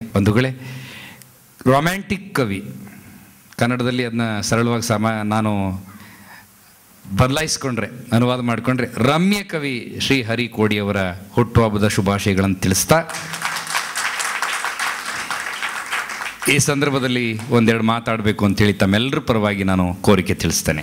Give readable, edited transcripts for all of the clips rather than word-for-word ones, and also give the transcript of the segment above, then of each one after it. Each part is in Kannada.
ಬಂಧುಗಳೇ, ರೊಮ್ಯಾಂಟಿಕ್ ಕವಿ, ಕನ್ನಡದಲ್ಲಿ ಅದನ್ನ ಸರಳವಾಗಿ ನಾನು ಬದಲಾಯಿಸ್ಕೊಂಡ್ರೆ, ಅನುವಾದ ಮಾಡಿಕೊಂಡ್ರೆ ರಮ್ಯ ಕವಿ ಶ್ರೀ ಹರಿ ಕೋಡಿಯವರ ಹುಟ್ಟುಹಬ್ಬದ ಶುಭಾಶಯಗಳನ್ನು ತಿಳಿಸ್ತಾ ಈ ಸಂದರ್ಭದಲ್ಲಿ ಒಂದೆರಡು ಮಾತಾಡಬೇಕು ಅಂತೇಳಿ ತಮ್ಮೆಲ್ಲರ ಪರವಾಗಿ ನಾನು ಕೋರಿಕೆ ತಿಳಿಸ್ತೇನೆ.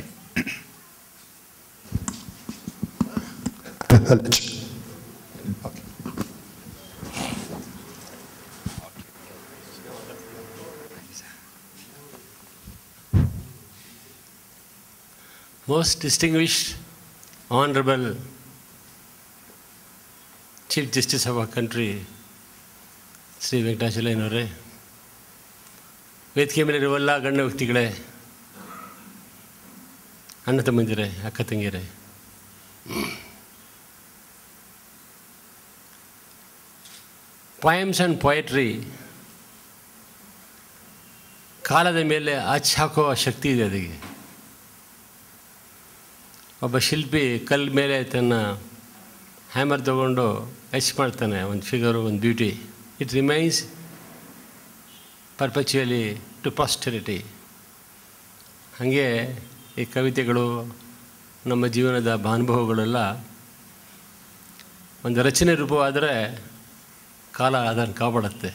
Most distinguished, honorable Chief Justice of our country, Shri ವೆಂಕಟಾಚಲಯ್ಯನವರೇ, ವೇದಿಕೆ ಮೇಲಿರುವೆಲ್ಲ ಗಣ್ಯ ವ್ಯಕ್ತಿಗಳೇ, ಅಣ್ಣ ತಮ್ಮಂದಿರೇ, ಅಕ್ಕ ತಂಗಿಯರೇ, ಪೊಯಮ್ಸ್ ಆ್ಯಂಡ್ ಪೊಯೆಟ್ರಿ ಕಾಲದ ಮೇಲೆ ಹಾಕುವ ಶಕ್ತಿ ಇದೆ. ಅದಕ್ಕೆ ಒಬ್ಬ ಶಿಲ್ಪಿ ಕಲ್ಲು ಮೇಲೆ ತನ್ನ ಹ್ಯಾಮರ್ ತಗೊಂಡು ಎಚ್ ಮಾಡ್ತಾನೆ, ಒಂದು ಫಿಗರು, ಒಂದು beauty. It remains perpetually to posterity. ಹಾಗೆ ಈ ಕವಿತೆಗಳು, ನಮ್ಮ ಜೀವನದ ಅನುಭವಗಳೆಲ್ಲ ಒಂದು ರಚನೆ ರೂಪವಾದರೆ ಕಾಲ ಅದನ್ನು ಕಾಪಾಡುತ್ತೆ.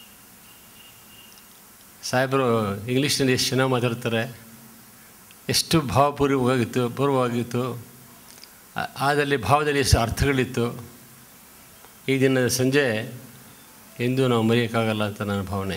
ಸಾಹೇಬರು ಇಂಗ್ಲೀಷ್ನಲ್ಲಿ ಎಷ್ಟು ಚೆನ್ನಾಗಿ ಮಾತಾಡ್ತಾರೆ, ಎಷ್ಟು ಪೂರ್ವವಾಗಿತ್ತು, ಆದಲ್ಲಿ ಭಾವದಲ್ಲಿ ಎಷ್ಟು ಅರ್ಥಗಳಿತ್ತು. ಈ ದಿನದ ಸಂಜೆ ಎಂದೂ ನಾವು ಮರೆಯೋಕ್ಕಾಗಲ್ಲ ಅಂತ ನನ್ನ ಭಾವನೆ.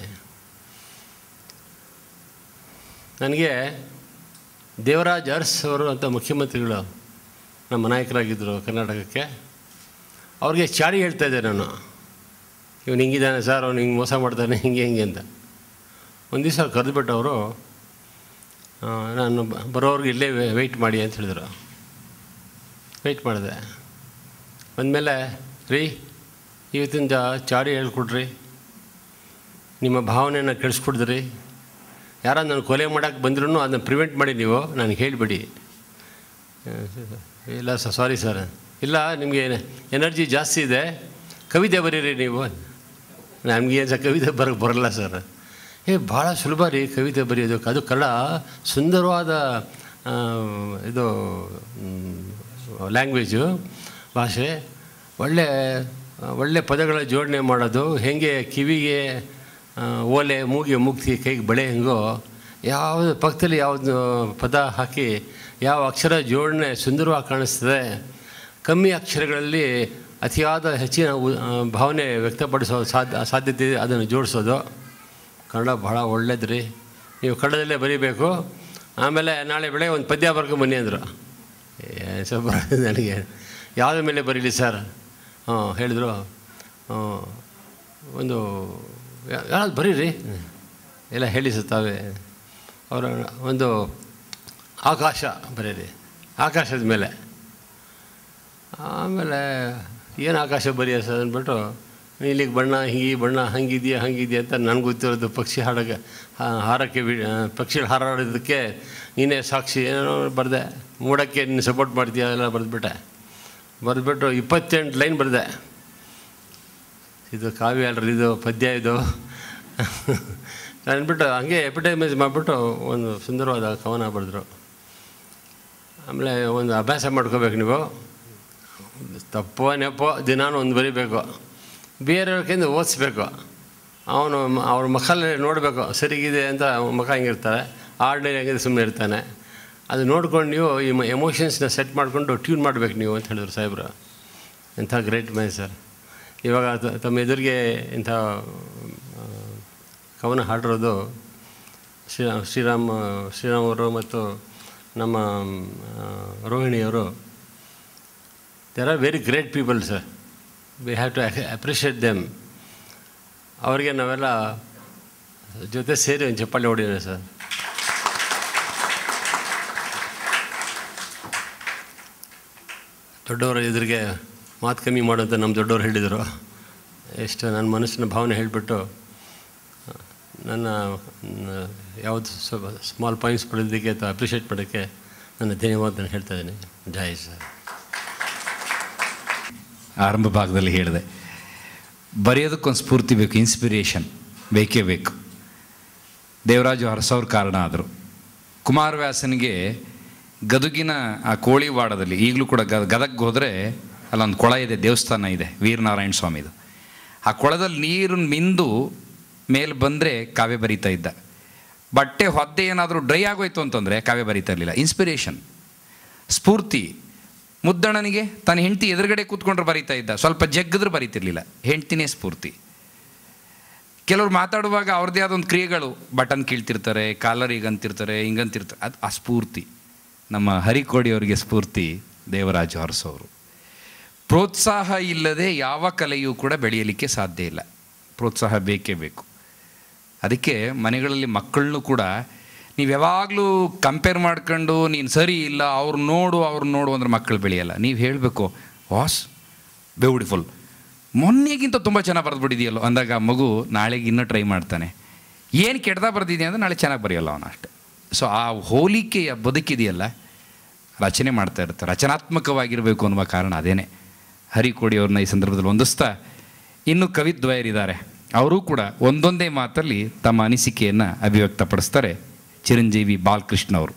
ನನಗೆ ದೇವರಾಜ್ ಅರಸ್ ಅವರು ಅಂತ ಮುಖ್ಯಮಂತ್ರಿಗಳು ನಮ್ಮ ನಾಯಕರಾಗಿದ್ದರು ಕರ್ನಾಟಕಕ್ಕೆ. ಅವ್ರಿಗೆ ಚಾಡಿ ಹೇಳ್ತಾಯಿದ್ದೆ ನಾನು, ಇವನು ಹಿಂಗಿದ್ದಾನೆ ಸರ್, ಅವ್ನು ಹಿಂಗೆ ಮೋಸ ಮಾಡ್ತಾನೆ, ಹಿಂಗೆ ಅಂತ. ಒಂದು ದಿವಸ ಕರೆದುಬಿಟ್ಟು ಅವರು, ನಾನು ಬರೋವ್ರಿಗೆ ಇಲ್ಲೇ ವೆಯ್ಟ್ ಮಾಡಿ ಅಂತ ಹೇಳಿದರು. ವೆಯ್ಟ್ ಮಾಡಿದೆ. ಬಂದಮೇಲೆ, ರೀ ಇವತ್ತಿಂದ ಚಾಡಿ ಹೇಳ್ಕೊಡ್ರಿ, ನಿಮ್ಮ ಭಾವನೆಯನ್ನು ಕೆಡಿಸ್ಕೊಡ್ದ್ರಿ, ಯಾರೋ ನಾನು ಕೊಲೆ ಮಾಡೋಕ್ಕೆ ಬಂದ್ರೂ ಅದನ್ನ ಪ್ರಿವೆಂಟ್ ಮಾಡಿ ನೀವು ನನಗೆ ಹೇಳಿಬಿಡಿ. ಇಲ್ಲ ಸಾರಿ ಸರ್, ಇಲ್ಲ ನಿಮಗೆ ಎನರ್ಜಿ ಜಾಸ್ತಿ ಇದೆ, ಕವಿತೆ ಬರೀರಿ ನೀವು. ನಮಗೆ ಏನು ಕವಿತೆ ಬರಲ್ಲ ಸರ್. ಭಾಳ ಸುಲಭ ರೀ ಕವಿತೆ ಬರೆಯೋದಕ್ಕೆ, ಅದು ಕನ್ನಡ ಸುಂದರವಾದ ಇದು ಲ್ಯಾಂಗ್ವೇಜು, ಭಾಷೆ, ಒಳ್ಳೆ ಪದಗಳ ಜೋಡಣೆ ಮಾಡೋದು. ಹೇಗೆ ಕಿವಿಗೆ ಓಲೆ, ಮೂಗಿಗೆ ಮುಕ್ತಿ, ಕೈಗೆ ಬಳೆ ಹೆಂಗೋ, ಯಾವುದು ಪಕ್ಕದಲ್ಲಿ ಯಾವುದು ಪದ ಹಾಕಿ ಯಾವ ಅಕ್ಷರ ಜೋಡಣೆ ಸುಂದರವಾಗಿ ಕಾಣಿಸ್ತದೆ, ಕಮ್ಮಿ ಅಕ್ಷರಗಳಲ್ಲಿ ಅತಿಯಾದ ಹೆಚ್ಚಿನ ಭಾವನೆ ವ್ಯಕ್ತಪಡಿಸೋ ಸಾಧ್ಯತೆ ಇದೆ, ಅದನ್ನು ಜೋಡಿಸೋದು. ಕನ್ನಡ ಭಾಳ ಒಳ್ಳೇದು ರೀ, ನೀವು ಕನ್ನಡದಲ್ಲೇ ಬರೀಬೇಕು. ಆಮೇಲೆ ನಾಳೆ ಬೆಳಗ್ಗೆ ಒಂದು ಪದ್ಯ ಬರ್ಕೊಂಬನ್ನಿ ಅಂದರು. ಸ್ವಲ್ಪ ನನಗೆ ಯಾವುದ್ರ ಮೇಲೆ ಬರೀಲಿ ಸರ್? ಹೇಳಿದ್ರು, ಒಂದು ಯಾವ್ದು ಬರೀರಿ, ಎಲ್ಲ ಹೇಳಿ ತಾವೇ. ಅವರ ಒಂದು ಆಕಾಶ ಬರೀರಿ, ಆಕಾಶದ ಮೇಲೆ. ಆಮೇಲೆ ಏನು ಆಕಾಶ ಬರೆಯ ಸರ್ ಅಂದ್ಬಿಟ್ಟು, ಇಲ್ಲಿಗೆ ಬಣ್ಣ ಬಣ್ಣ ಹಂಗಿದೆಯಾ ಅಂತ ನನಗೆ ಗೊತ್ತಿರೋದು. ಹಾರಕ್ಕೆ ಪಕ್ಷಿಗಳು ಹಾರಾಡೋದಕ್ಕೆ ನೀನೇ ಸಾಕ್ಷಿ ಏನೋ ಬರೆದೆ, ಮೂಡಕ್ಕೆ ನೀನು ಸಪೋರ್ಟ್ ಮಾಡ್ತೀಯ ಎಲ್ಲ ಬರೆದ್ಬಿಟ್ಟು 28 ಲೈನ್ ಬರೆದೆ. ಇದು ಕಾವ್ಯ ಅಲ್ರಿ, ಇದು ಪದ್ಯ ಇದು ಅಂದ್ಬಿಟ್ಟು ಹಂಗೆ ಎಪಿಟೈಮೈಸ್ ಮಾಡಿಬಿಟ್ಟು ಒಂದು ಸುಂದರವಾದ ಕವನ ಬರೆದ್ರು. ಆಮೇಲೆ ಒಂದು ಅಭ್ಯಾಸ ಮಾಡ್ಕೋಬೇಕು ನೀವು, ತಪ್ಪೋ ನೆಪೋ ದಿನಾನು ಒಂದು ಬರೀಬೇಕು, ಬೇರೆಯವ್ರ ಕೈಯಿಂದ ಓದಿಸ್ಬೇಕು. ಅವ್ರ ಮಕ್ಕಳಲ್ಲಿ ನೋಡಬೇಕು ಸರಿಗಿದೆ ಅಂತ. ಮಕ್ಕ ಹಿಂಗಿರ್ತಾರೆ, ಆರ್ಡಿನರಿ ಹೆಂಗಿದೆ ಸುಮ್ಮನೆ ಇರ್ತಾನೆ. ಅದು ನೋಡ್ಕೊಂಡು ನೀವು ಈ ಎಮೋಷನ್ಸ್ನ ಸೆಟ್ ಮಾಡಿಕೊಂಡು ಟ್ಯೂನ್ ಮಾಡಬೇಕು ನೀವು ಅಂತ ಹೇಳಿದ್ರು ಸಾಹೇಬ್ರು. ಇಂಥ ಗ್ರೇಟ್ ಮ್ಯಾನ್ ಸರ್. ಇವಾಗ ತಮ್ಮ ಎದುರಿಗೆ ಇಂಥ ಕವನ ಹಾಡಿರೋದು ಶ್ರೀರಾಮ್ ಅವರು ಮತ್ತು ನಮ್ಮ ರೋಹಿಣಿಯವರು. They are very great people sir. We have to appreciate them. ಅವರಿಗೆ ನಾವೆಲ್ಲ ಜೊತೆ ಸೇರಿ ಒಂದು ಚಪ್ಪಾಳೆ ಹೊಡಿಯೋಣ ಸರ್. ದೊಡ್ಡವರ ಎದುರಿಗೆ ಮಾತು ಕಮ್ಮಿ ಮಾಡೋಂತ ನಮ್ಮ ದೊಡ್ಡವರು ಹೇಳಿದರು. ಎಷ್ಟು ನನ್ನ ಮನಸ್ಸಿನ ಭಾವನೆ ಹೇಳಿಬಿಟ್ಟು ನನ್ನ ಯಾವುದು ಸ್ಮಾಲ್ ಪಾಯಿಂಟ್ಸ್ ಪಡೆಯೋದಕ್ಕೆ ಅಥವಾ ಅಪ್ರಿಷಿಯೇಟ್ ಮಾಡೋಕ್ಕೆ ನನ್ನ ಧನ್ಯವಾದ ಹೇಳ್ತಾ ಇದ್ದೀನಿ. ಜೈ ಸರ್. ಆರಂಭ ಭಾಗದಲ್ಲಿ ಹೇಳಿದೆ, ಬರೆಯೋದಕ್ಕೊಂದು ಸ್ಫೂರ್ತಿ ಬೇಕು, ಇನ್ಸ್ಪಿರೇಷನ್. ಬೇಕೇ ಬೇಕು. ದೇವರಾಜು ಅರಸವ್ರ ಕಾರಣ ಆದರು. ಕುಮಾರವ್ಯಾಸನಿಗೆ ಗದುಗಿನ ಆ ಕೋಳಿವಾಡದಲ್ಲಿ, ಈಗಲೂ ಕೂಡ ಗದಗ್ಗೆ ಹೋದರೆ ಅಲ್ಲೊಂದು ಕೊಳ ಇದೆ, ದೇವಸ್ಥಾನ ಇದೆ ವೀರನಾರಾಯಣ ಸ್ವಾಮಿದು. ಆ ಕೊಳದಲ್ಲಿ ನೀರನ್ನು ಮಿಂದು ಮೇಲೆ ಬಂದರೆ ಕಾವ್ಯ ಬರೀತಾ ಇದ್ದ. ಬಟ್ಟೆ ಹೊದ್ದೆ ಏನಾದರೂ ಡ್ರೈ ಆಗೋಯ್ತು ಅಂತಂದರೆ ಕಾವ್ಯ ಬರೀತಾ ಇರಲಿಲ್ಲ. ಇನ್ಸ್ಪಿರೇಷನ್, ಸ್ಫೂರ್ತಿ. ಮುದ್ದಣ್ಣನಿಗೆ ತನ್ನ ಹೆಂಡತಿ ಎದುರುಗಡೆ ಕೂತ್ಕೊಂಡ್ರೆ ಬರೀತಾ ಇದ್ದ, ಸ್ವಲ್ಪ ಜಗ್ಗಿದ್ರೆ ಬರೀತಿರ್ಲಿಲ್ಲ. ಹೆಂಡ್ತಿನೇ ಸ್ಫೂರ್ತಿ. ಕೆಲವ್ರು ಮಾತಾಡುವಾಗ ಅವ್ರದ್ದೇ ಆದೊಂದು ಕ್ರಿಯೆಗಳು, ಬಟನ್ ಕೀಳ್ತಿರ್ತಾರೆ, ಕಾಲರ್ ಹೀಗಂತಿರ್ತಾರೆ, ಹಿಂಗಂತಿರ್ತಾರೆ, ಅದು ಆ ಸ್ಫೂರ್ತಿ. ನಮ್ಮ ಹರಿಕೋಡಿಯವರಿಗೆ ಸ್ಫೂರ್ತಿ ದೇವರಾಜು ಅರಸವರು. ಪ್ರೋತ್ಸಾಹ ಇಲ್ಲದೆ ಯಾವ ಕಲೆಯೂ ಕೂಡ ಬೆಳೆಯಲಿಕ್ಕೆ ಸಾಧ್ಯ ಇಲ್ಲ. ಪ್ರೋತ್ಸಾಹ ಬೇಕೇ ಬೇಕು. ಅದಕ್ಕೆ ಮನೆಗಳಲ್ಲಿ ಮಕ್ಕಳನ್ನು ಕೂಡ ನೀವು ಯಾವಾಗಲೂ ಕಂಪೇರ್ ಮಾಡ್ಕೊಂಡು ನೀನು ಸರಿ ಇಲ್ಲ, ಅವ್ರು ನೋಡು ಅಂದ್ರೆ ಮಕ್ಕಳು ಬೆಳೆಯಲ್ಲ. ನೀವು ಹೇಳಬೇಕು, ವಾಸ್ ಬ್ಯೂಟಿಫುಲ್, ಮೊನ್ನೆಗಿಂತ ತುಂಬ ಚೆನ್ನಾಗಿ ಬರೆದ್ಬಿಟ್ಟಿದೆಯಲ್ಲೋ ಅಂದಾಗ ಮಗು ನಾಳೆಗೆ ಇನ್ನೂ ಟ್ರೈ ಮಾಡ್ತಾನೆ. ಏನು ಕೆಟ್ಟದಾಗ ಬರೆದಿದೆಯಾ ಅಂದರೆ ನಾಳೆ ಚೆನ್ನಾಗಿ ಬರೆಯಲ್ಲ ಅವನು ಅಷ್ಟೆ. ಸೊ ಆ ಹೋಲಿಕೆಯ ಬದುಕಿದೆಯಲ್ಲ, ರಚನೆ ಮಾಡ್ತಾ ಇರ್ತಾರೆ. ರಚನಾತ್ಮಕವಾಗಿರಬೇಕು ಅನ್ನುವ ಕಾರಣ ಅದೇನೆ. ಹರಿಕೋಡಿಯವ್ರನ್ನ ಈ ಸಂದರ್ಭದಲ್ಲಿ ಹೊಂದಿಸ್ತಾ, ಇನ್ನೂ ಕವಿದ್ವಯರಿದ್ದಾರೆ, ಅವರೂ ಕೂಡ ಒಂದೊಂದೇ ಮಾತಲ್ಲಿ ತಮ್ಮ ಅನಿಸಿಕೆಯನ್ನು ಅಭಿವ್ಯಕ್ತಪಡಿಸ್ತಾರೆ. ಚಿರಂಜೀವಿ ಬಾಲಕೃಷ್ಣ ಅವರು.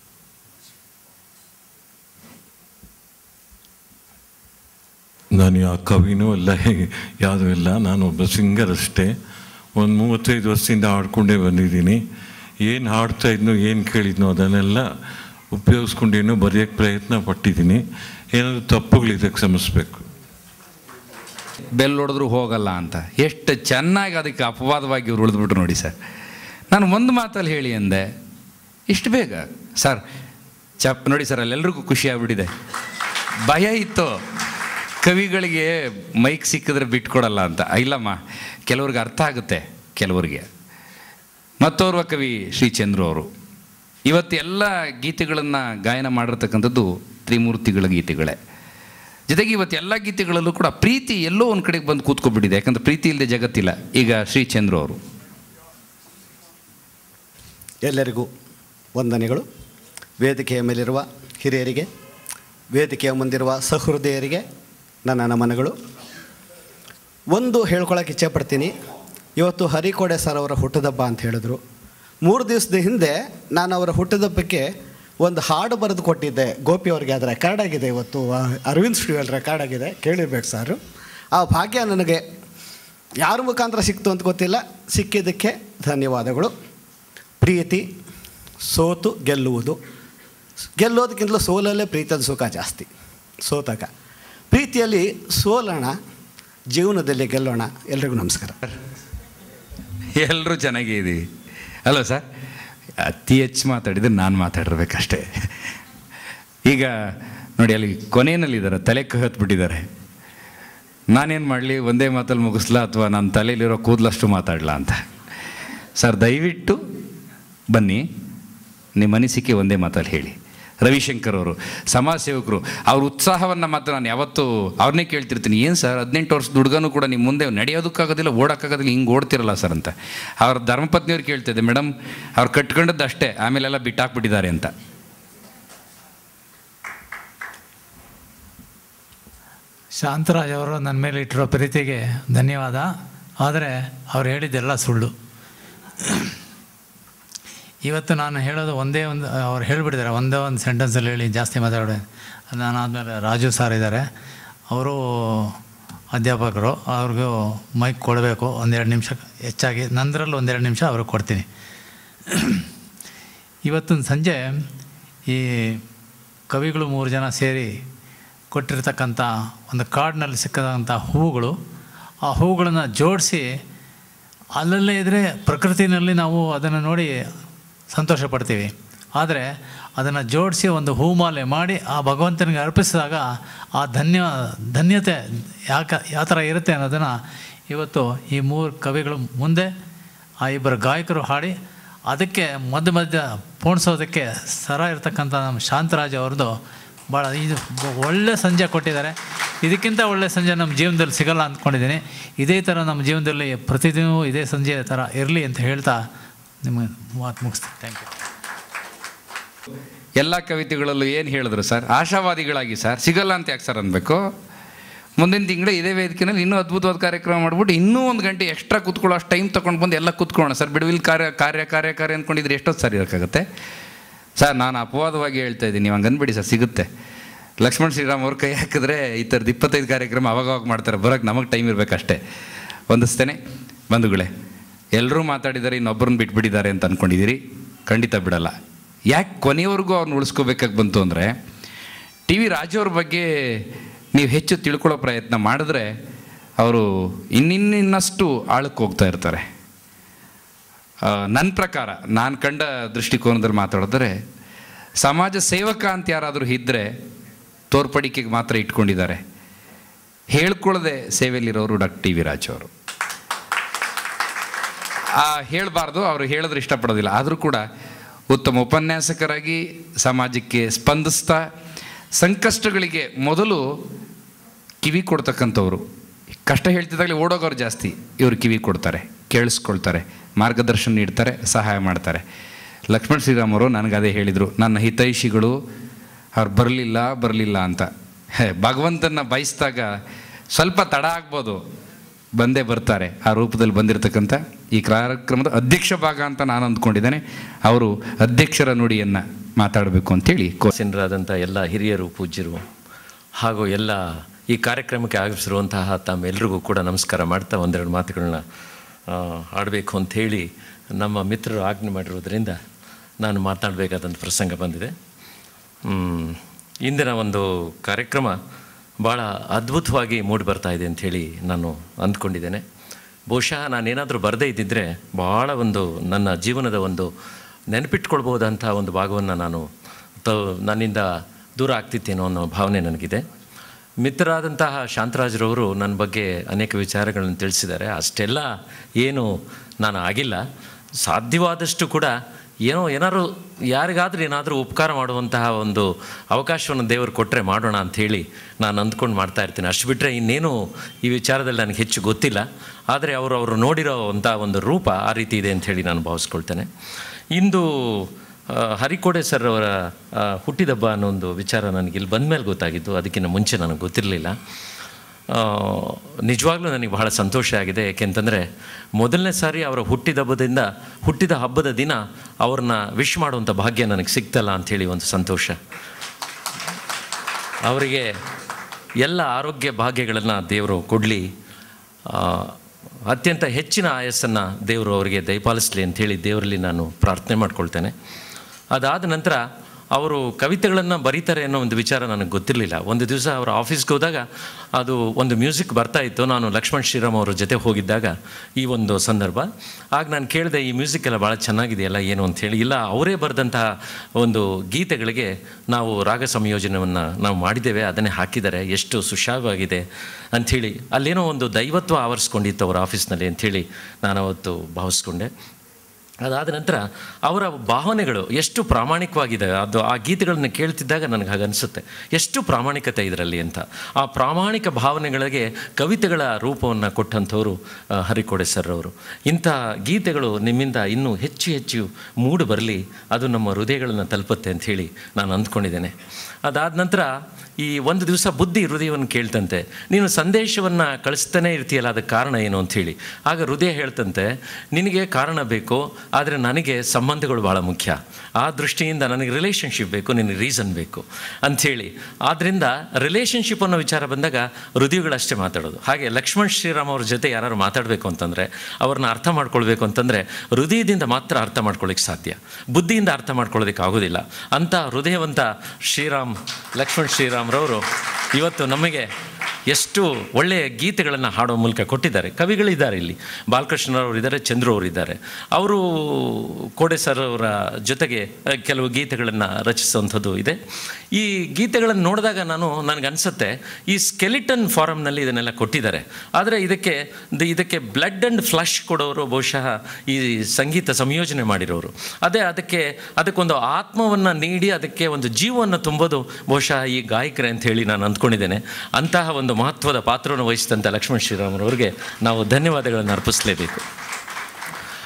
ನಾನು ಯಾವ ಕವಿನೂ ಅಲ್ಲ, ಯಾವುದೂ ಇಲ್ಲ. ನಾನೊಬ್ಬ ಸಿಂಗರ್ ಅಷ್ಟೇ. ಒಂದು 35 ವರ್ಷದಿಂದ ಹಾಡ್ಕೊಂಡೇ ಬಂದಿದ್ದೀನಿ. ಏನು ಹಾಡ್ತಾ ಇದ್ನೋ, ಏನು ಕೇಳಿದ್ನೋ ಅದನ್ನೆಲ್ಲ ಉಪಯೋಗಿಸ್ಕೊಂಡೇನೋ ಬರೆಯೋಕ್ಕೆ ಪ್ರಯತ್ನ ಪಟ್ಟಿದ್ದೀನಿ. ಏನಾದರೂ ತಪ್ಪುಗಳಿದೆ ಕ್ಷಮಿಸ್ಬೇಕು. ಬೆಲ್ ಹೊಡೆದ್ರು ಹೋಗಲ್ಲ ಅಂತ ಎಷ್ಟು ಚೆನ್ನಾಗಿ ಅದಕ್ಕೆ ಅಪವಾದವಾಗಿ ಇವ್ರು ಉಳಿದ್ಬಿಟ್ರು ನೋಡಿ ಸರ್. ನಾನು ಒಂದು ಮಾತಲ್ಲಿ ಹೇಳಿ ಅಂದೆ, ಇಷ್ಟು ಬೇಗ ಸರ್ ನೋಡಿ ಸರ್, ಅಲ್ಲೆಲ್ರಿಗೂ ಖುಷಿ ಆಗ್ಬಿಟ್ಟಿದೆ. ಭಯ ಇತ್ತು ಕವಿಗಳಿಗೆ ಮೈಕ್ ಸಿಕ್ಕಿದ್ರೆ ಬಿಟ್ಕೊಡಲ್ಲ ಅಂತ. ಇಲ್ಲಮ್ಮ, ಕೆಲವ್ರಿಗೆ ಅರ್ಥ ಆಗುತ್ತೆ, ಕೆಲವರಿಗೆ. ಮತ್ತೋರ್ವ ಕವಿ ಶ್ರೀಚಂದ್ರು ಅವರು ಇವತ್ತು ಎಲ್ಲ ಗೀತೆಗಳನ್ನು ಗಾಯನ ಮಾಡಿರ್ತಕ್ಕಂಥದ್ದು ತ್ರಿಮೂರ್ತಿಗಳ ಗೀತೆಗಳೇ. ಜೊತೆಗೆ ಇವತ್ತು ಎಲ್ಲ ಗೀತೆಗಳಲ್ಲೂ ಕೂಡ ಪ್ರೀತಿ ಎಲ್ಲೋ ಒಂದು ಕಡೆಗೆ ಬಂದು ಕೂತ್ಕೊಬಿಟ್ಟಿದೆ. ಯಾಕಂದರೆ ಪ್ರೀತಿ ಇಲ್ಲದೆ ಜಗತ್ತಿಲ್ಲ. ಈಗ ಶ್ರೀಚಂದ್ರು ಅವರು. ಎಲ್ಲರಿಗೂ ವಂದನೆಗಳು. ವೇದಿಕೆಯ ಮೇಲಿರುವ ಹಿರಿಯರಿಗೆ, ವೇದಿಕೆಯ ಮುಂದಿರುವ ಸಹೃದಯರಿಗೆ ನನ್ನ ನಮನಗಳು. ಒಂದು ಹೇಳ್ಕೊಳಕ್ಕೆ ಇಚ್ಛೆಪಡ್ತೀನಿ. ಇವತ್ತು ಹರಿಕೋಡೆ ಸರ್ ಅವರ ಹುಟ್ಟುಹಬ್ಬ ಅಂತ ಹೇಳಿದ್ರು. 3 ದಿವಸದ ಹಿಂದೆ ನಾನು ಅವರ ಹುಟ್ಟುಹಬ್ಬಕ್ಕೆ ಒಂದು ಹಾಡು ಬರೆದು ಕೊಟ್ಟಿದ್ದೆ ಗೋಪಿ ಅವ್ರಿಗೆ. ಅದು ರೆಕಾರ್ಡ್ ಆಗಿದೆ, ಇವತ್ತು ಅರವಿಂದ್ ಸ್ಟುಡಿಯೋಲ್ಲಿ ರೆಕಾರ್ಡ್ ಆಗಿದೆ, ಕೇಳಿರ್ಬೇಕು ಸಾರು. ಆ ಭಾಗ್ಯ ನನಗೆ ಯಾರ ಮುಖಾಂತರ ಸಿಕ್ತು ಅಂತ ಗೊತ್ತಿಲ್ಲ, ಸಿಕ್ಕಿದ್ದಕ್ಕೆ ಧನ್ಯವಾದಗಳು. ಪ್ರೀತಿ ಸೋತು ಗೆಲ್ಲುವುದು, ಗೆಲ್ಲೋದಕ್ಕಿಂತಲೂ ಸೋಲಲ್ಲೇ ಪ್ರೀತಿಯ ಸುಖ ಜಾಸ್ತಿ. ಸೋತಾಗ ಪ್ರೀತಿಯಲ್ಲಿ ಸೋಲೋಣ, ಜೀವನದಲ್ಲಿ ಗೆಲ್ಲೋಣ. ಎಲ್ರಿಗೂ ನಮಸ್ಕಾರ. ಎಲ್ಲರೂ ಚೆನ್ನಾಗೇ ಇದ್ದೀವಿ ಅಲ್ವ ಸರ್? ಅತಿ ಹೆಚ್ಚು ಮಾತಾಡಿದರೆ ನಾನು ಮಾತಾಡಿರ್ಬೇಕಷ್ಟೇ. ಈಗ ನೋಡಿ, ಅಲ್ಲಿ ಕೊನೆಯಲ್ಲಿದ್ದಾರೆ, ತಲೆ ಕಹತ್ಬಿಟ್ಟಿದ್ದಾರೆ. ನಾನೇನು ಮಾಡಲಿ, ಒಂದೇ ಮಾತಲ್ಲಿ ಮುಗಿಸ್ಲಾ ಅಥವಾ ನನ್ನ ತಲೆಯಲ್ಲಿರೋ ಕೂದಲಷ್ಟು ಮಾತಾಡಲಾ ಅಂತ. ಸರ್ ದಯವಿಟ್ಟು ಬನ್ನಿ, ನಿಮ್ಮ ಅನಿಸಿಕೆ ಒಂದೇ ಮಾತಲ್ಲಿ ಹೇಳಿ. ರವಿಶಂಕರ್ ಅವರು ಸಮಾಜ ಸೇವಕರು, ಅವ್ರ ಉತ್ಸಾಹವನ್ನು ಮಾತ್ರ ನಾನು ಯಾವತ್ತೂ ಅವ್ರನ್ನೇ ಕೇಳ್ತಿರ್ತೀನಿ. ಏನು ಸರ್ 18 ವರ್ಷದ ಹುಡುಗನೂ ಕೂಡ ನಿಮ್ಮ ಮುಂದೆ ನಡೆಯೋದಕ್ಕಾಗೋದಿಲ್ಲ, ಓಡೋಕ್ಕಾಗೋದಿಲ್ಲ, ಹಿಂಗೆ ಓಡ್ತಿರಲ್ಲ ಸರ್ ಅಂತ. ಅವ್ರ ಧರ್ಮಪತ್ನಿಯವ್ರು ಕೇಳ್ತಿದ್ದೆ, ಮೇಡಮ್ ಅವ್ರು ಕಟ್ಕೊಂಡದ್ದು ಅಷ್ಟೇ, ಆಮೇಲೆಲ್ಲ ಬಿಟ್ಟಾಕ್ಬಿಟ್ಟಿದ್ದಾರೆ ಅಂತ. ಶಾಂತರಾಜ್ ಅವರು ನನ್ನ ಮೇಲೆ ಇಟ್ಟಿರೋ ಪ್ರೀತಿಗೆ ಧನ್ಯವಾದ. ಆದರೆ ಅವ್ರು ಹೇಳಿದ್ದೆಲ್ಲ ಸುಳ್ಳು. ಇವತ್ತು ನಾನು ಹೇಳೋದು ಒಂದೇ ಒಂದು, ಅವ್ರು ಹೇಳಿಬಿಟ್ಟಿದ್ದಾರೆ, ಒಂದೇ ಒಂದು ಸೆಂಟೆನ್ಸಲ್ಲಿ ಹೇಳಿ ಜಾಸ್ತಿ ಮಾತಾಡೋದು. ನಾನು ಆದಮೇಲೆ ರಾಜು ಸಾರ್ ಇದ್ದಾರೆ, ಅವರು ಅಧ್ಯಾಪಕರು, ಅವ್ರಿಗೂ ಮೈಕ್ ಕೊಡಬೇಕು. 1-2 ನಿಮಿಷ ಹೆಚ್ಚಾಗಿ, ನಂದರಲ್ಲಿ 1-2 ನಿಮಿಷ ಅವ್ರಿಗೆ ಕೊಡ್ತೀನಿ. ಇವತ್ತಿನ ಸಂಜೆ ಈ ಕವಿಗಳು 3 ಜನ ಸೇರಿ ಕೊಟ್ಟಿರ್ತಕ್ಕಂಥ ಒಂದು ಕಾಡಿನಲ್ಲಿ ಸಿಕ್ಕದಂಥ ಹೂವುಗಳು, ಆ ಹೂವುಗಳನ್ನು ಜೋಡಿಸಿ ಅಲ್ಲಲ್ಲೇ ಇದ್ದರೆ ಪ್ರಕೃತಿನಲ್ಲಿ ನಾವು ಅದನ್ನು ನೋಡಿ ಸಂತೋಷ ಪಡ್ತೀವಿ. ಆದರೆ ಅದನ್ನು ಜೋಡಿಸಿ ಒಂದು ಹೂಮಾಲೆ ಮಾಡಿ ಆ ಭಗವಂತನಿಗೆ ಅರ್ಪಿಸಿದಾಗ ಆ ಧನ್ಯತೆ ಯಾವ ಥರ ಇರುತ್ತೆ ಅನ್ನೋದನ್ನು ಇವತ್ತು ಈ 3 ಕವಿಗಳು ಮುಂದೆ ಆ 2 ಗಾಯಕರು ಹಾಡಿ ಅದಕ್ಕೆ ಮಧ್ಯ ಪೋಣಿಸೋದಕ್ಕೆ ಸರ ಇರ್ತಕ್ಕಂಥ ನಮ್ಮ ಶಾಂತರಾಜ್ ಅವ್ರದ್ದು ಭಾಳ ಇದು ಒಳ್ಳೆ ಸಂಜೆ ಕೊಟ್ಟಿದ್ದಾರೆ. ಇದಕ್ಕಿಂತ ಒಳ್ಳೆ ಸಂಜೆ ನಮ್ಮ ಜೀವನದಲ್ಲಿ ಸಿಗಲ್ಲ ಅಂದ್ಕೊಂಡಿದ್ದೀನಿ. ಇದೇ ಥರ ನಮ್ಮ ಜೀವನದಲ್ಲಿ ಪ್ರತಿದಿನವೂ ಇದೇ ಸಂಜೆ ಥರ ಇರಲಿ ಅಂತ ಹೇಳ್ತಾ ನಿಮಗೆ ಮಾತು ಮುಗಿಸ್ತೀನಿ. Thank you. ಎಲ್ಲ ಕವಿತೆಗಳಲ್ಲೂ ಏನು ಹೇಳಿದ್ರು ಸರ್? ಆಶಾವಾದಿಗಳಾಗಿ ಸರ್, ಸಿಗಲ್ಲ ಅಂತ ಯಾಕೆ ಸರ್ ಅನ್ಬೇಕು? ಮುಂದಿನ ತಿಂಗಳು ಇದೇ ವೇದಿಕೆಯಲ್ಲಿ ಇನ್ನೂ ಅದ್ಭುತವಾದ ಕಾರ್ಯಕ್ರಮ ಮಾಡಿಬಿಟ್ಟು ಇನ್ನೂ 1 ಗಂಟೆ ಎಕ್ಸ್ಟ್ರಾ ಕೂತ್ಕೊಳ್ಳೋ ಅಷ್ಟು ಟೈಮ್ ತೊಗೊಂಡು ಬಂದು ಎಲ್ಲ ಕೂತ್ಕೊಳ್ಳೋಣ ಸರ್. ಬಿಡುವಿಲ್ ಕಾರ್ಯ ಅಂದ್ಕೊಂಡಿದ್ರೆ ಎಷ್ಟೊತ್ತು ಸರ್ ಇರೋಕ್ಕಾಗುತ್ತೆ ಸರ್? ನಾನು ಅಪವಾದವಾಗಿ ಹೇಳ್ತಾ ಇದ್ದೀನಿ, ನೀವು ಹಂಗೆ ಅಂದ್ಬಿಡಿ ಸರ್, ಸಿಗುತ್ತೆ. ಲಕ್ಷ್ಮಣ್ ಶ್ರೀರಾಮ್ ಅವ್ರ ಕೈ ಹಾಕಿದ್ರೆ ಈ ಥರದ್ದು 25 ಕಾರ್ಯಕ್ರಮ ಅವಾಗ ಮಾಡ್ತಾರೆ, ಬರೋಕ್ಕೆ ನಮಗೆ ಟೈಮ್ ಇರಬೇಕಷ್ಟೇ. ಹೊಂದಿಸ್ತೇನೆ ಬಂಧುಗಳೇ. ಎಲ್ಲರೂ ಮಾತಾಡಿದ್ದಾರೆ, ಇನ್ನೊಬ್ಬರನ್ನ ಬಿಟ್ಬಿಟ್ಟಿದ್ದಾರೆ ಅಂತ ಅಂದ್ಕೊಂಡಿದ್ದೀರಿ. ಖಂಡಿತ ಬಿಡಲ್ಲ. ಯಾಕೆ ಕೊನೆಯವರೆಗೂ ಅವ್ರನ್ನ ಉಳಿಸ್ಕೋಬೇಕಾಗಿ ಬಂತು ಅಂದರೆ, ಟಿ ವಿ ರಾಜವ್ರ ಬಗ್ಗೆ ನೀವು ಹೆಚ್ಚು ತಿಳ್ಕೊಳ್ಳೋ ಪ್ರಯತ್ನ ಮಾಡಿದ್ರೆ ಅವರು ಇನ್ನಷ್ಟು ಆಳಕ್ಕೆ ಹೋಗ್ತಾ ಇರ್ತಾರೆ. ನನ್ನ ಪ್ರಕಾರ, ನಾನು ಕಂಡ ದೃಷ್ಟಿಕೋನದಲ್ಲಿ ಮಾತಾಡಿದ್ರೆ, ಸಮಾಜ ಸೇವಕ ಅಂತ ಯಾರಾದರೂ ಇದ್ದರೆ ತೋರ್ಪಡಿಕೆಗೆ ಮಾತ್ರ ಇಟ್ಕೊಂಡಿದ್ದಾರೆ. ಹೇಳ್ಕೊಳ್ಳದೆ ಸೇವೆಯಲ್ಲಿರೋರು ಡಾಕ್ಟರ್ ಟಿ ವಿ ರಾಜ್ ಅವರು. ಹೇಳಬಾರ್ದು, ಅವರು ಹೇಳಿದ್ರೆ ಇಷ್ಟಪಡೋದಿಲ್ಲ. ಆದರೂ ಕೂಡ ಉತ್ತಮ ಉಪನ್ಯಾಸಕರಾಗಿ ಸಮಾಜಕ್ಕೆ ಸ್ಪಂದಿಸ್ತಾ ಸಂಕಷ್ಟಗಳಿಗೆ ಮೊದಲು ಕಿವಿ ಕೊಡ್ತಕ್ಕಂಥವ್ರು. ಕಷ್ಟ ಹೇಳ್ತಿದ್ದಾಗಲೇ ಓಡೋಗೋರು ಜಾಸ್ತಿ, ಇವರು ಕಿವಿ ಕೊಡ್ತಾರೆ, ಕೇಳಿಸ್ಕೊಳ್ತಾರೆ, ಮಾರ್ಗದರ್ಶನ ನೀಡ್ತಾರೆ, ಸಹಾಯ ಮಾಡ್ತಾರೆ. ಲಕ್ಷ್ಮಣ್ ಶ್ರೀರಾಮ್ ಅವರು ನನಗೆ ಅದೇ ಹೇಳಿದರು, ನನ್ನ ಹಿತೈಷಿಗಳು ಅವ್ರು ಬರಲಿಲ್ಲ ಅಂತ. ಭಗವಂತನ ಬಯಸಿದಾಗ ಸ್ವಲ್ಪ ತಡ ಆಗ್ಬೋದು, ಬಂದೇ ಬರ್ತಾರೆ. ಆ ರೂಪದಲ್ಲಿ ಬಂದಿರತಕ್ಕಂಥ ಈ ಕಾರ್ಯಕ್ರಮದ ಅಧ್ಯಕ್ಷ ಭಾಗ ಅಂತ ನಾನು ಅಂದ್ಕೊಂಡಿದ್ದೇನೆ. ಅವರು ಅಧ್ಯಕ್ಷರ ನುಡಿಯನ್ನು ಮಾತಾಡಬೇಕು ಅಂತೇಳಿ ಕೋಸಿನರಾದಂಥ ಎಲ್ಲ ಹಿರಿಯರು, ಪೂಜ್ಯರು ಹಾಗೂ ಎಲ್ಲ ಈ ಕಾರ್ಯಕ್ರಮಕ್ಕೆ ಆಗಮಿಸಿರುವಂತಹ ತಮ್ಮೆಲ್ಲರಿಗೂ ಕೂಡ ನಮಸ್ಕಾರ ಮಾಡ್ತಾ 1-2 ಮಾತುಗಳನ್ನ ಆಡಬೇಕು ಅಂಥೇಳಿ ನಮ್ಮ ಮಿತ್ರರು ಆಜ್ಞೆ ಮಾಡಿರೋದ್ರಿಂದ ನಾನು ಮಾತನಾಡಬೇಕಾದಂಥ ಪ್ರಸಂಗ ಬಂದಿದೆ. ಇಂದಿನ ಒಂದು ಕಾರ್ಯಕ್ರಮ ಭಾಳ ಅದ್ಭುತವಾಗಿ ಮೂಡಿ ಬರ್ತಾ ಇದೆ ಅಂಥೇಳಿ ನಾನು ಅಂದ್ಕೊಂಡಿದ್ದೇನೆ. ಬಹುಶಃ ನಾನೇನಾದರೂ ಬರದೇ ಇದ್ದಿದ್ದರೆ ಭಾಳ ಒಂದು ನನ್ನ ಜೀವನದ ಒಂದು ನೆನಪಿಟ್ಕೊಳ್ಬೋದಂಥ ಒಂದು ಭಾಗವನ್ನು ನಾನು ನನ್ನಿಂದ ದೂರ ಆಗ್ತಿತ್ತೇನೋ ಅನ್ನೋ ಭಾವನೆ ನನಗಿದೆ. ಮಿತ್ರರಾದಂತಹ ಶಾಂತರಾಜ್ರವರು ನನ್ನ ಬಗ್ಗೆ ಅನೇಕ ವಿಚಾರಗಳನ್ನು ತಿಳಿಸಿದ್ದಾರೆ. ಅಷ್ಟೆಲ್ಲ ಏನು ನಾನು ಆಗಿಲ್ಲ. ಸಾಧ್ಯವಾದಷ್ಟು ಕೂಡ ಏನಾದ್ರು ಯಾರಿಗಾದ್ರೂ ಏನಾದರೂ ಉಪಕಾರ ಮಾಡುವಂತಹ ಒಂದು ಅವಕಾಶವನ್ನು ದೇವರು ಕೊಟ್ಟರೆ ಮಾಡೋಣ ಅಂಥೇಳಿ ನಾನು ಅಂದ್ಕೊಂಡು ಮಾಡ್ತಾಯಿರ್ತೀನಿ. ಅಷ್ಟು ಬಿಟ್ಟರೆ ಇನ್ನೇನು ಈ ವಿಚಾರದಲ್ಲಿ ನನಗೆ ಹೆಚ್ಚು ಗೊತ್ತಿಲ್ಲ. ಆದರೆ ಅವರು ನೋಡಿರೋ ಅಂಥ ಒಂದು ರೂಪ ಆ ರೀತಿ ಇದೆ ಅಂಥೇಳಿ ನಾನು ಭಾವಿಸ್ಕೊಳ್ತೇನೆ. ಇಂದು ಹರಿಕೋಡೆ ಸರ್ ಅವರ ಹುಟ್ಟಿದಬ್ಬ ಅನ್ನೋ ಒಂದು ವಿಚಾರ ನನಗೆ ಇಲ್ಲಿ ಬಂದ ಮೇಲೆ ಗೊತ್ತಾಗಿದ್ದು. ಅದಕ್ಕಿಂತ ಮುಂಚೆ ನನಗೆ ಗೊತ್ತಿರಲಿಲ್ಲ. ನಿಜವಾಗ್ಲೂ ನನಗೆ ಬಹಳ ಸಂತೋಷ ಆಗಿದೆ. ಏಕೆಂತಂದರೆ ಮೊದಲನೇ ಸಾರಿ ಅವರ ಹುಟ್ಟಿದ ಹಬ್ಬದ ದಿನ ಅವ್ರನ್ನ ವಿಶ್ ಮಾಡುವಂಥ ಭಾಗ್ಯ ನನಗೆ ಸಿಗ್ತಲ್ಲ ಅಂಥೇಳಿ ಒಂದು ಸಂತೋಷ. ಅವರಿಗೆ ಎಲ್ಲ ಆರೋಗ್ಯ ಭಾಗ್ಯಗಳನ್ನು ದೇವರು ಕೊಡಲಿ, ಅತ್ಯಂತ ಹೆಚ್ಚಿನ ಆಯಸ್ಸನ್ನು ದೇವರು ಅವರಿಗೆ ದಯಪಾಲಿಸಲಿ ಅಂಥೇಳಿ ದೇವರಲ್ಲಿ ನಾನು ಪ್ರಾರ್ಥನೆ ಮಾಡ್ಕೊಳ್ತೇನೆ. ಅದಾದ ನಂತರ ಅವರು ಕವಿತೆಗಳನ್ನು ಬರೀತಾರೆ ಅನ್ನೋ ಒಂದು ವಿಚಾರ ನನಗೆ ಗೊತ್ತಿರಲಿಲ್ಲ. ಒಂದು ದಿವಸ ಅವರ ಆಫೀಸ್ಗೆ ಹೋದಾಗ ಅದು ಒಂದು ಮ್ಯೂಸಿಕ್ ಬರ್ತಾಯಿತ್ತು. ನಾನು ಲಕ್ಷ್ಮಣ್ ಶ್ರೀರಾಮ್ ಅವ್ರ ಜೊತೆ ಹೋಗಿದ್ದಾಗ ಈ ಒಂದು ಸಂದರ್ಭ. ಆಗ ನಾನು ಕೇಳಿದೆ, ಈ ಮ್ಯೂಸಿಕ್ ಎಲ್ಲ ಭಾಳ ಚೆನ್ನಾಗಿದೆಯಲ್ಲ ಏನು ಅಂಥೇಳಿ. ಇಲ್ಲ, ಅವರೇ ಬರೆದಂತಹ ಒಂದು ಗೀತೆಗಳಿಗೆ ನಾವು ರಾಗ ಸಂಯೋಜನವನ್ನು ನಾವು ಮಾಡಿದ್ದೇವೆ, ಅದನ್ನೇ ಹಾಕಿದ್ದಾರೆ, ಎಷ್ಟು ಸುಶಾವಾಗಿದೆ ಅಂಥೇಳಿ. ಅಲ್ಲೇನೋ ಒಂದು ದೈವತ್ವ ಆವರಿಸ್ಕೊಂಡಿತ್ತು ಅವರ ಆಫೀಸ್ನಲ್ಲಿ ಅಂಥೇಳಿ ನಾನು ಅವತ್ತು ಭಾವಿಸ್ಕೊಂಡೆ. ಅದಾದ ನಂತರ ಅವರ ಭಾವನೆಗಳು ಎಷ್ಟು ಪ್ರಾಮಾಣಿಕವಾಗಿದೆ. ಆ ಗೀತೆಗಳನ್ನು ಕೇಳ್ತಿದ್ದಾಗ ನನಗೆ ಹಾಗೆ ಅನಿಸುತ್ತೆ, ಎಷ್ಟು ಪ್ರಾಮಾಣಿಕತೆ ಇದರಲ್ಲಿ ಅಂತ. ಆ ಪ್ರಾಮಾಣಿಕ ಭಾವನೆಗಳಿಗೆ ಕವಿತೆಗಳ ರೂಪವನ್ನು ಕೊಟ್ಟಂಥವರು ಹರಿಕೋಡೆ ಸರ್ ಅವರು. ಇಂಥ ಗೀತೆಗಳು ನಿಮ್ಮಿಂದ ಇನ್ನೂ ಹೆಚ್ಚು ಹೆಚ್ಚು ಮೂಡು ಬರಲಿ, ಅದು ನಮ್ಮ ಹೃದಯಗಳನ್ನು ತಲುಪುತ್ತೆ ಅಂಥೇಳಿ ನಾನು ಅಂದ್ಕೊಂಡಿದ್ದೇನೆ. ಅದಾದ ನಂತರ ಈ ಒಂದು ದಿವಸ ಬುದ್ಧಿ ಹೃದಯವನ್ನು ಕೇಳ್ತಂತೆ, ನೀನು ಸಂದೇಶವನ್ನು ಕಳಿಸ್ತಾನೆ ಇರ್ತೀಯಲ್ಲ, ಅದಕ್ಕೆ ಕಾರಣ ಏನು ಅಂಥೇಳಿ. ಆಗ ಹೃದಯ ಹೇಳ್ತಂತೆ, ನಿನಗೆ ಕಾರಣ ಬೇಕು, ಆದರೆ ನನಗೆ ಸಂಬಂಧಗಳು ಭಾಳ ಮುಖ್ಯ. ಆ ದೃಷ್ಟಿಯಿಂದ ನನಗೆ ರಿಲೇಷನ್ಶಿಪ್ ಬೇಕು, ನಿನಗೆ ರೀಸನ್ ಬೇಕು ಅಂಥೇಳಿ. ಆದ್ದರಿಂದ ರಿಲೇಷನ್ಶಿಪ್ ಅನ್ನೋ ವಿಚಾರ ಬಂದಾಗ ಹೃದಯಗಳಷ್ಟೇ ಮಾತಾಡೋದು. ಹಾಗೆ ಲಕ್ಷ್ಮಣ್ ಶ್ರೀರಾಮ್ ಅವ್ರ ಜೊತೆ ಯಾರು ಮಾತಾಡಬೇಕು ಅಂತಂದರೆ, ಅವ್ರನ್ನ ಅರ್ಥ ಮಾಡ್ಕೊಳ್ಬೇಕು ಅಂತಂದರೆ ಹೃದಯದಿಂದ ಮಾತ್ರ ಅರ್ಥ ಮಾಡ್ಕೊಳ್ಳಿಕ್ಕೆ ಸಾಧ್ಯ, ಬುದ್ಧಿಯಿಂದ ಅರ್ಥ ಮಾಡ್ಕೊಳ್ಳೋದಕ್ಕೆ ಆಗೋದಿಲ್ಲ. ಅಂಥ ಹೃದಯವಂತ ಲಕ್ಷ್ಮಣ್ ಶ್ರೀರಾಮ್ರವರು ಇವತ್ತು ನಮಗೆ ಎಷ್ಟು ಒಳ್ಳೆಯ ಗೀತೆಗಳನ್ನು ಹಾಡೋ ಮೂಲಕ ಕೊಟ್ಟಿದ್ದಾರೆ. ಕವಿಗಳಿದ್ದಾರೆ ಇಲ್ಲಿ, ಬಾಲಕೃಷ್ಣರವರು ಇದ್ದಾರೆ, ಚಂದ್ರು ಅವರು ಇದ್ದಾರೆ. ಅವರು ಕೋಡೆ ಸರ್ ಅವರ ಜೊತೆಗೆ ಕೆಲವು ಗೀತೆಗಳನ್ನು ರಚಿಸುವಂಥದ್ದು ಇದೆ. ಈ ಗೀತೆಗಳನ್ನು ನೋಡಿದಾಗ ನನಗನ್ಸುತ್ತೆ, ಈ ಸ್ಕೆಲಿಟನ್ ಫಾರಮ್ನಲ್ಲಿ ಇದನ್ನೆಲ್ಲ ಕೊಟ್ಟಿದ್ದಾರೆ. ಆದರೆ ಇದಕ್ಕೆ ಬ್ಲಡ್ ಆ್ಯಂಡ್ ಫ್ಲಶ್ ಕೊಡೋರು ಬಹುಶಃ ಈ ಸಂಗೀತ ಸಂಯೋಜನೆ ಮಾಡಿರೋರು. ಅದಕ್ಕೊಂದು ಆತ್ಮವನ್ನು ನೀಡಿ ಅದಕ್ಕೆ ಒಂದು ಜೀವವನ್ನು ತುಂಬೋದು ಬಹುಶಃ ಈ ಗಾಯಕರೇ ಅಂತ ಹೇಳಿ ನಾನು ಅಂದ್ಕೊಂಡಿದ್ದೇನೆ. ಅಂತಹ ಒಂದು ಮಹತ್ವದ ಪಾತ್ರವನ್ನು ವಹಿಸಿದಂಥ ಲಕ್ಷ್ಮಣ್ ಶ್ರೀರಾಮ್ರವ್ರಿಗೆ ನಾವು ಧನ್ಯವಾದಗಳನ್ನು ಅರ್ಪಿಸಲೇಬೇಕು.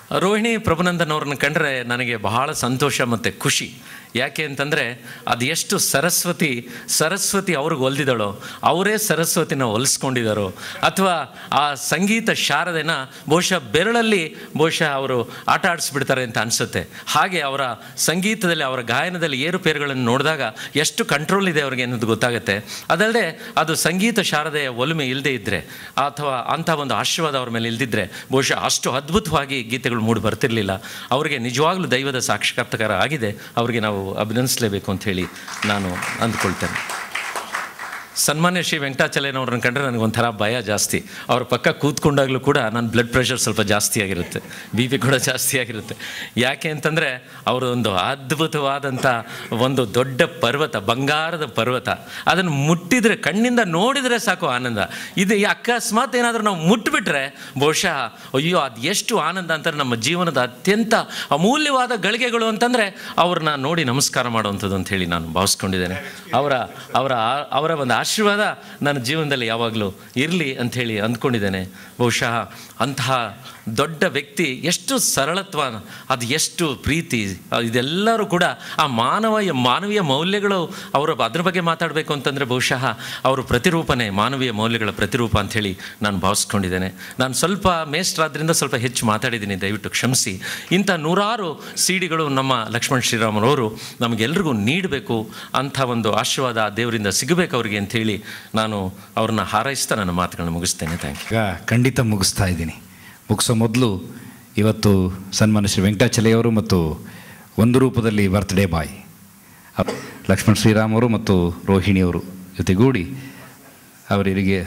ರೋಹಿಣಿ ಪ್ರಭುನಂದನ್ ಅವ್ರನ್ನ ಕಂಡ್ರೆ ನನಗೆ ಬಹಳ ಸಂತೋಷ ಮತ್ತು ಖುಷಿ. ಯಾಕೆ ಅಂತಂದರೆ ಅದು ಎಷ್ಟು ಸರಸ್ವತಿ ಅವ್ರಿಗೆ ಒಲ್ದಿದ್ದಾಳೋ, ಅವರೇ ಸರಸ್ವತಿನ ಹೊಲಿಸ್ಕೊಂಡಿದ್ದಾರೋ, ಅಥವಾ ಆ ಸಂಗೀತ ಶಾರದೆನ ಬಹುಶಃ ಅವರು ಆಟ ಆಡಿಸ್ಬಿಡ್ತಾರೆ ಅಂತ ಅನಿಸುತ್ತೆ. ಹಾಗೆ ಅವರ ಸಂಗೀತದಲ್ಲಿ, ಅವರ ಗಾಯನದಲ್ಲಿ ಏರುಪೇರುಗಳನ್ನು ನೋಡಿದಾಗ ಎಷ್ಟು ಕಂಟ್ರೋಲ್ ಇದೆ ಅವ್ರಿಗೆ ಅನ್ನೋದು ಗೊತ್ತಾಗುತ್ತೆ. ಅದಲ್ಲದೆ ಅದು ಸಂಗೀತ ಶಾರದೆಯ ಒಲುಮೆ ಇಲ್ಲದೇ ಇದ್ದರೆ, ಅಥವಾ ಅಂಥ ಒಂದು ಆಶೀರ್ವಾದ ಅವ್ರ ಮೇಲೆ ಇಲ್ದಿದ್ರೆ ಬಹುಶಃ ಅಷ್ಟು ಅದ್ಭುತವಾಗಿ ಗೀತೆಗಳು ಮೂಡಿ ಬರ್ತಿರಲಿಲ್ಲ. ಅವರಿಗೆ ನಿಜವಾಗ್ಲೂ ದೈವದ ಸಾಕ್ಷಾತ್ಕಾರ ಆಗಿದೆ. ಅವರಿಗೆ ನಾವು ಅಭಿನಂದಿಸಲೇಬೇಕು ಅಂತ ಹೇಳಿ ನಾನು ಅಂದ್ಕೊಳ್ತೇನೆ. ಸನ್ಮಾನ್ಯ ಶ್ರೀ ವೆಂಕಟಾಚಲಯ್ಯನವ್ರನ್ನ ಕಂಡ್ರೆ ನನಗೊಂಥರ ಭಯ ಜಾಸ್ತಿ. ಅವ್ರ ಪಕ್ಕ ಕೂತ್ಕೊಂಡಾಗಲೂ ಕೂಡ ನನ್ನ ಬ್ಲಡ್ ಪ್ರೆಷರ್ ಸ್ವಲ್ಪ ಜಾಸ್ತಿ ಆಗಿರುತ್ತೆ, BP ಕೂಡ ಜಾಸ್ತಿ ಆಗಿರುತ್ತೆ. ಯಾಕೆ ಅಂತಂದರೆ ಅವರು ಒಂದು ಅದ್ಭುತವಾದಂಥ ಒಂದು ದೊಡ್ಡ ಪರ್ವತ, ಬಂಗಾರದ ಪರ್ವತ. ಅದನ್ನು ಮುಟ್ಟಿದರೆ, ಕಣ್ಣಿಂದ ನೋಡಿದರೆ ಸಾಕು ಆನಂದ. ಇದು ಅಕಸ್ಮಾತ್ ಏನಾದರೂ ನಾವು ಮುಟ್ಟಿಬಿಟ್ರೆ ಬಹುಶಃ ಅಯ್ಯೋ ಅದು ಎಷ್ಟು ಆನಂದ ಅಂತಾರೆ. ನಮ್ಮ ಜೀವನದ ಅತ್ಯಂತ ಅಮೂಲ್ಯವಾದ ಗಳಿಗೆಗಳು ಅಂತಂದರೆ ಅವ್ರನ್ನ ನೋಡಿ ನಮಸ್ಕಾರ ಮಾಡುವಂಥದ್ದು ಅಂತ ಹೇಳಿ ನಾನು ಭಾವಿಸ್ಕೊಂಡಿದ್ದೇನೆ. ಅವರ ಒಂದು ಆಶೀರ್ವಾದ ನನ್ನ ಜೀವನದಲ್ಲಿ ಯಾವಾಗಲೂ ಇರಲಿ ಅಂಥೇಳಿ ಅಂದ್ಕೊಂಡಿದ್ದೇನೆ. ಬಹುಶಃ ಅಂತಹ ದೊಡ್ಡ ವ್ಯಕ್ತಿ ಎಷ್ಟು ಸರಳತ್ವ, ಅದು ಎಷ್ಟು ಪ್ರೀತಿ, ಇದೆಲ್ಲರೂ ಕೂಡ ಆ ಮಾನವೀಯ ಮೌಲ್ಯಗಳು. ಅದ್ರ ಬಗ್ಗೆ ಮಾತಾಡಬೇಕು ಅಂತಂದರೆ ಬಹುಶಃ ಅವರು ಪ್ರತಿರೂಪನೇ, ಮಾನವೀಯ ಮೌಲ್ಯಗಳ ಪ್ರತಿರೂಪ ಅಂಥೇಳಿ ನಾನು ಭಾವಿಸ್ಕೊಂಡಿದ್ದೇನೆ. ನಾನು ಸ್ವಲ್ಪ ಮೇಷ್ಟ್ರಾದ್ರಿಂದ ಸ್ವಲ್ಪ ಹೆಚ್ಚು ಮಾತಾಡಿದ್ದೀನಿ, ದಯವಿಟ್ಟು ಕ್ಷಮಿಸಿ. ಇಂಥ ನೂರಾರು ಸಿಡಿಗಳು ನಮ್ಮ ಲಕ್ಷ್ಮಣ್ ಶ್ರೀರಾಮನವರು ನಮಗೆಲ್ರಿಗೂ ನೀಡಬೇಕು, ಅಂಥ ಒಂದು ಆಶೀರ್ವಾದ ದೇವರಿಂದ ಸಿಗಬೇಕು ಅವರಿಗೆ ಅಂಥೇಳಿ ನಾನು ಅವ್ರನ್ನ ಹಾರೈಸ್ತಾ ನನ್ನ ಮಾತುಗಳನ್ನ ಮುಗಿಸ್ತೇನೆ. Thank you. ಖಂಡಿತ ಮುಗಿಸ್ತಾ ಇದ್ದೀನಿ. ಮುಗಿಸೋ ಮೊದಲು ಇವತ್ತು ಸನ್ಮಾನ್ಯ ಶ್ರೀ ವೆಂಕಟಾಚಲಯ್ಯವರು ಮತ್ತು ಒಂದು ರೂಪದಲ್ಲಿ ಬರ್ತ್ಡೇ ಬಾಯ್ ಲಕ್ಷ್ಮಣ್ ಶ್ರೀರಾಮ್ ಅವರು ಮತ್ತು ರೋಹಿಣಿಯವರು ಜೊತೆಗೂಡಿ ಅವರಿಗೆ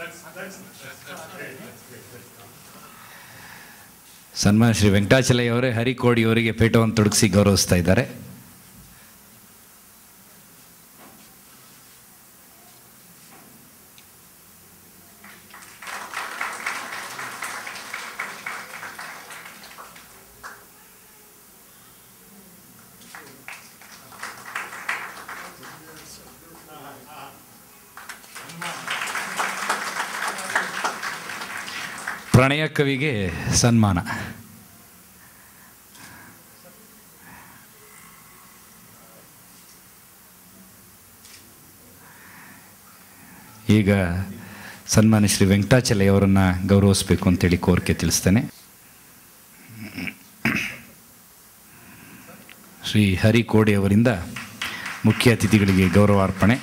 ಸನ್ಮಾನ್ಯ ಶ್ರೀ ವೆಂಕಟಾಚಲಯ್ಯವರೇ ಹರಿಕೋಡಿಯವರಿಗೆ ಪೇಟವನ್ನು ತೊಡಗಿಸಿ ಗೌರವಿಸ್ತಾ ಇದ್ದಾರೆ. ಪ್ರಣಯ ಕವಿಗೆ ಸನ್ಮಾನ. ಈಗ ಸನ್ಮಾನ್ಯ ಶ್ರೀ ವೆಂಕಟಾಚಲಯ್ಯವರನ್ನು ಗೌರವಿಸಬೇಕು ಅಂತೇಳಿ ಕೋರಿಕೆ ತಿಳಿಸ್ತೇನೆ. ಶ್ರೀ ಹರಿಕೋಡಿಯವರಿಂದ ಮುಖ್ಯ ಅತಿಥಿಗಳಿಗೆ ಗೌರವಾರ್ಪಣೆ.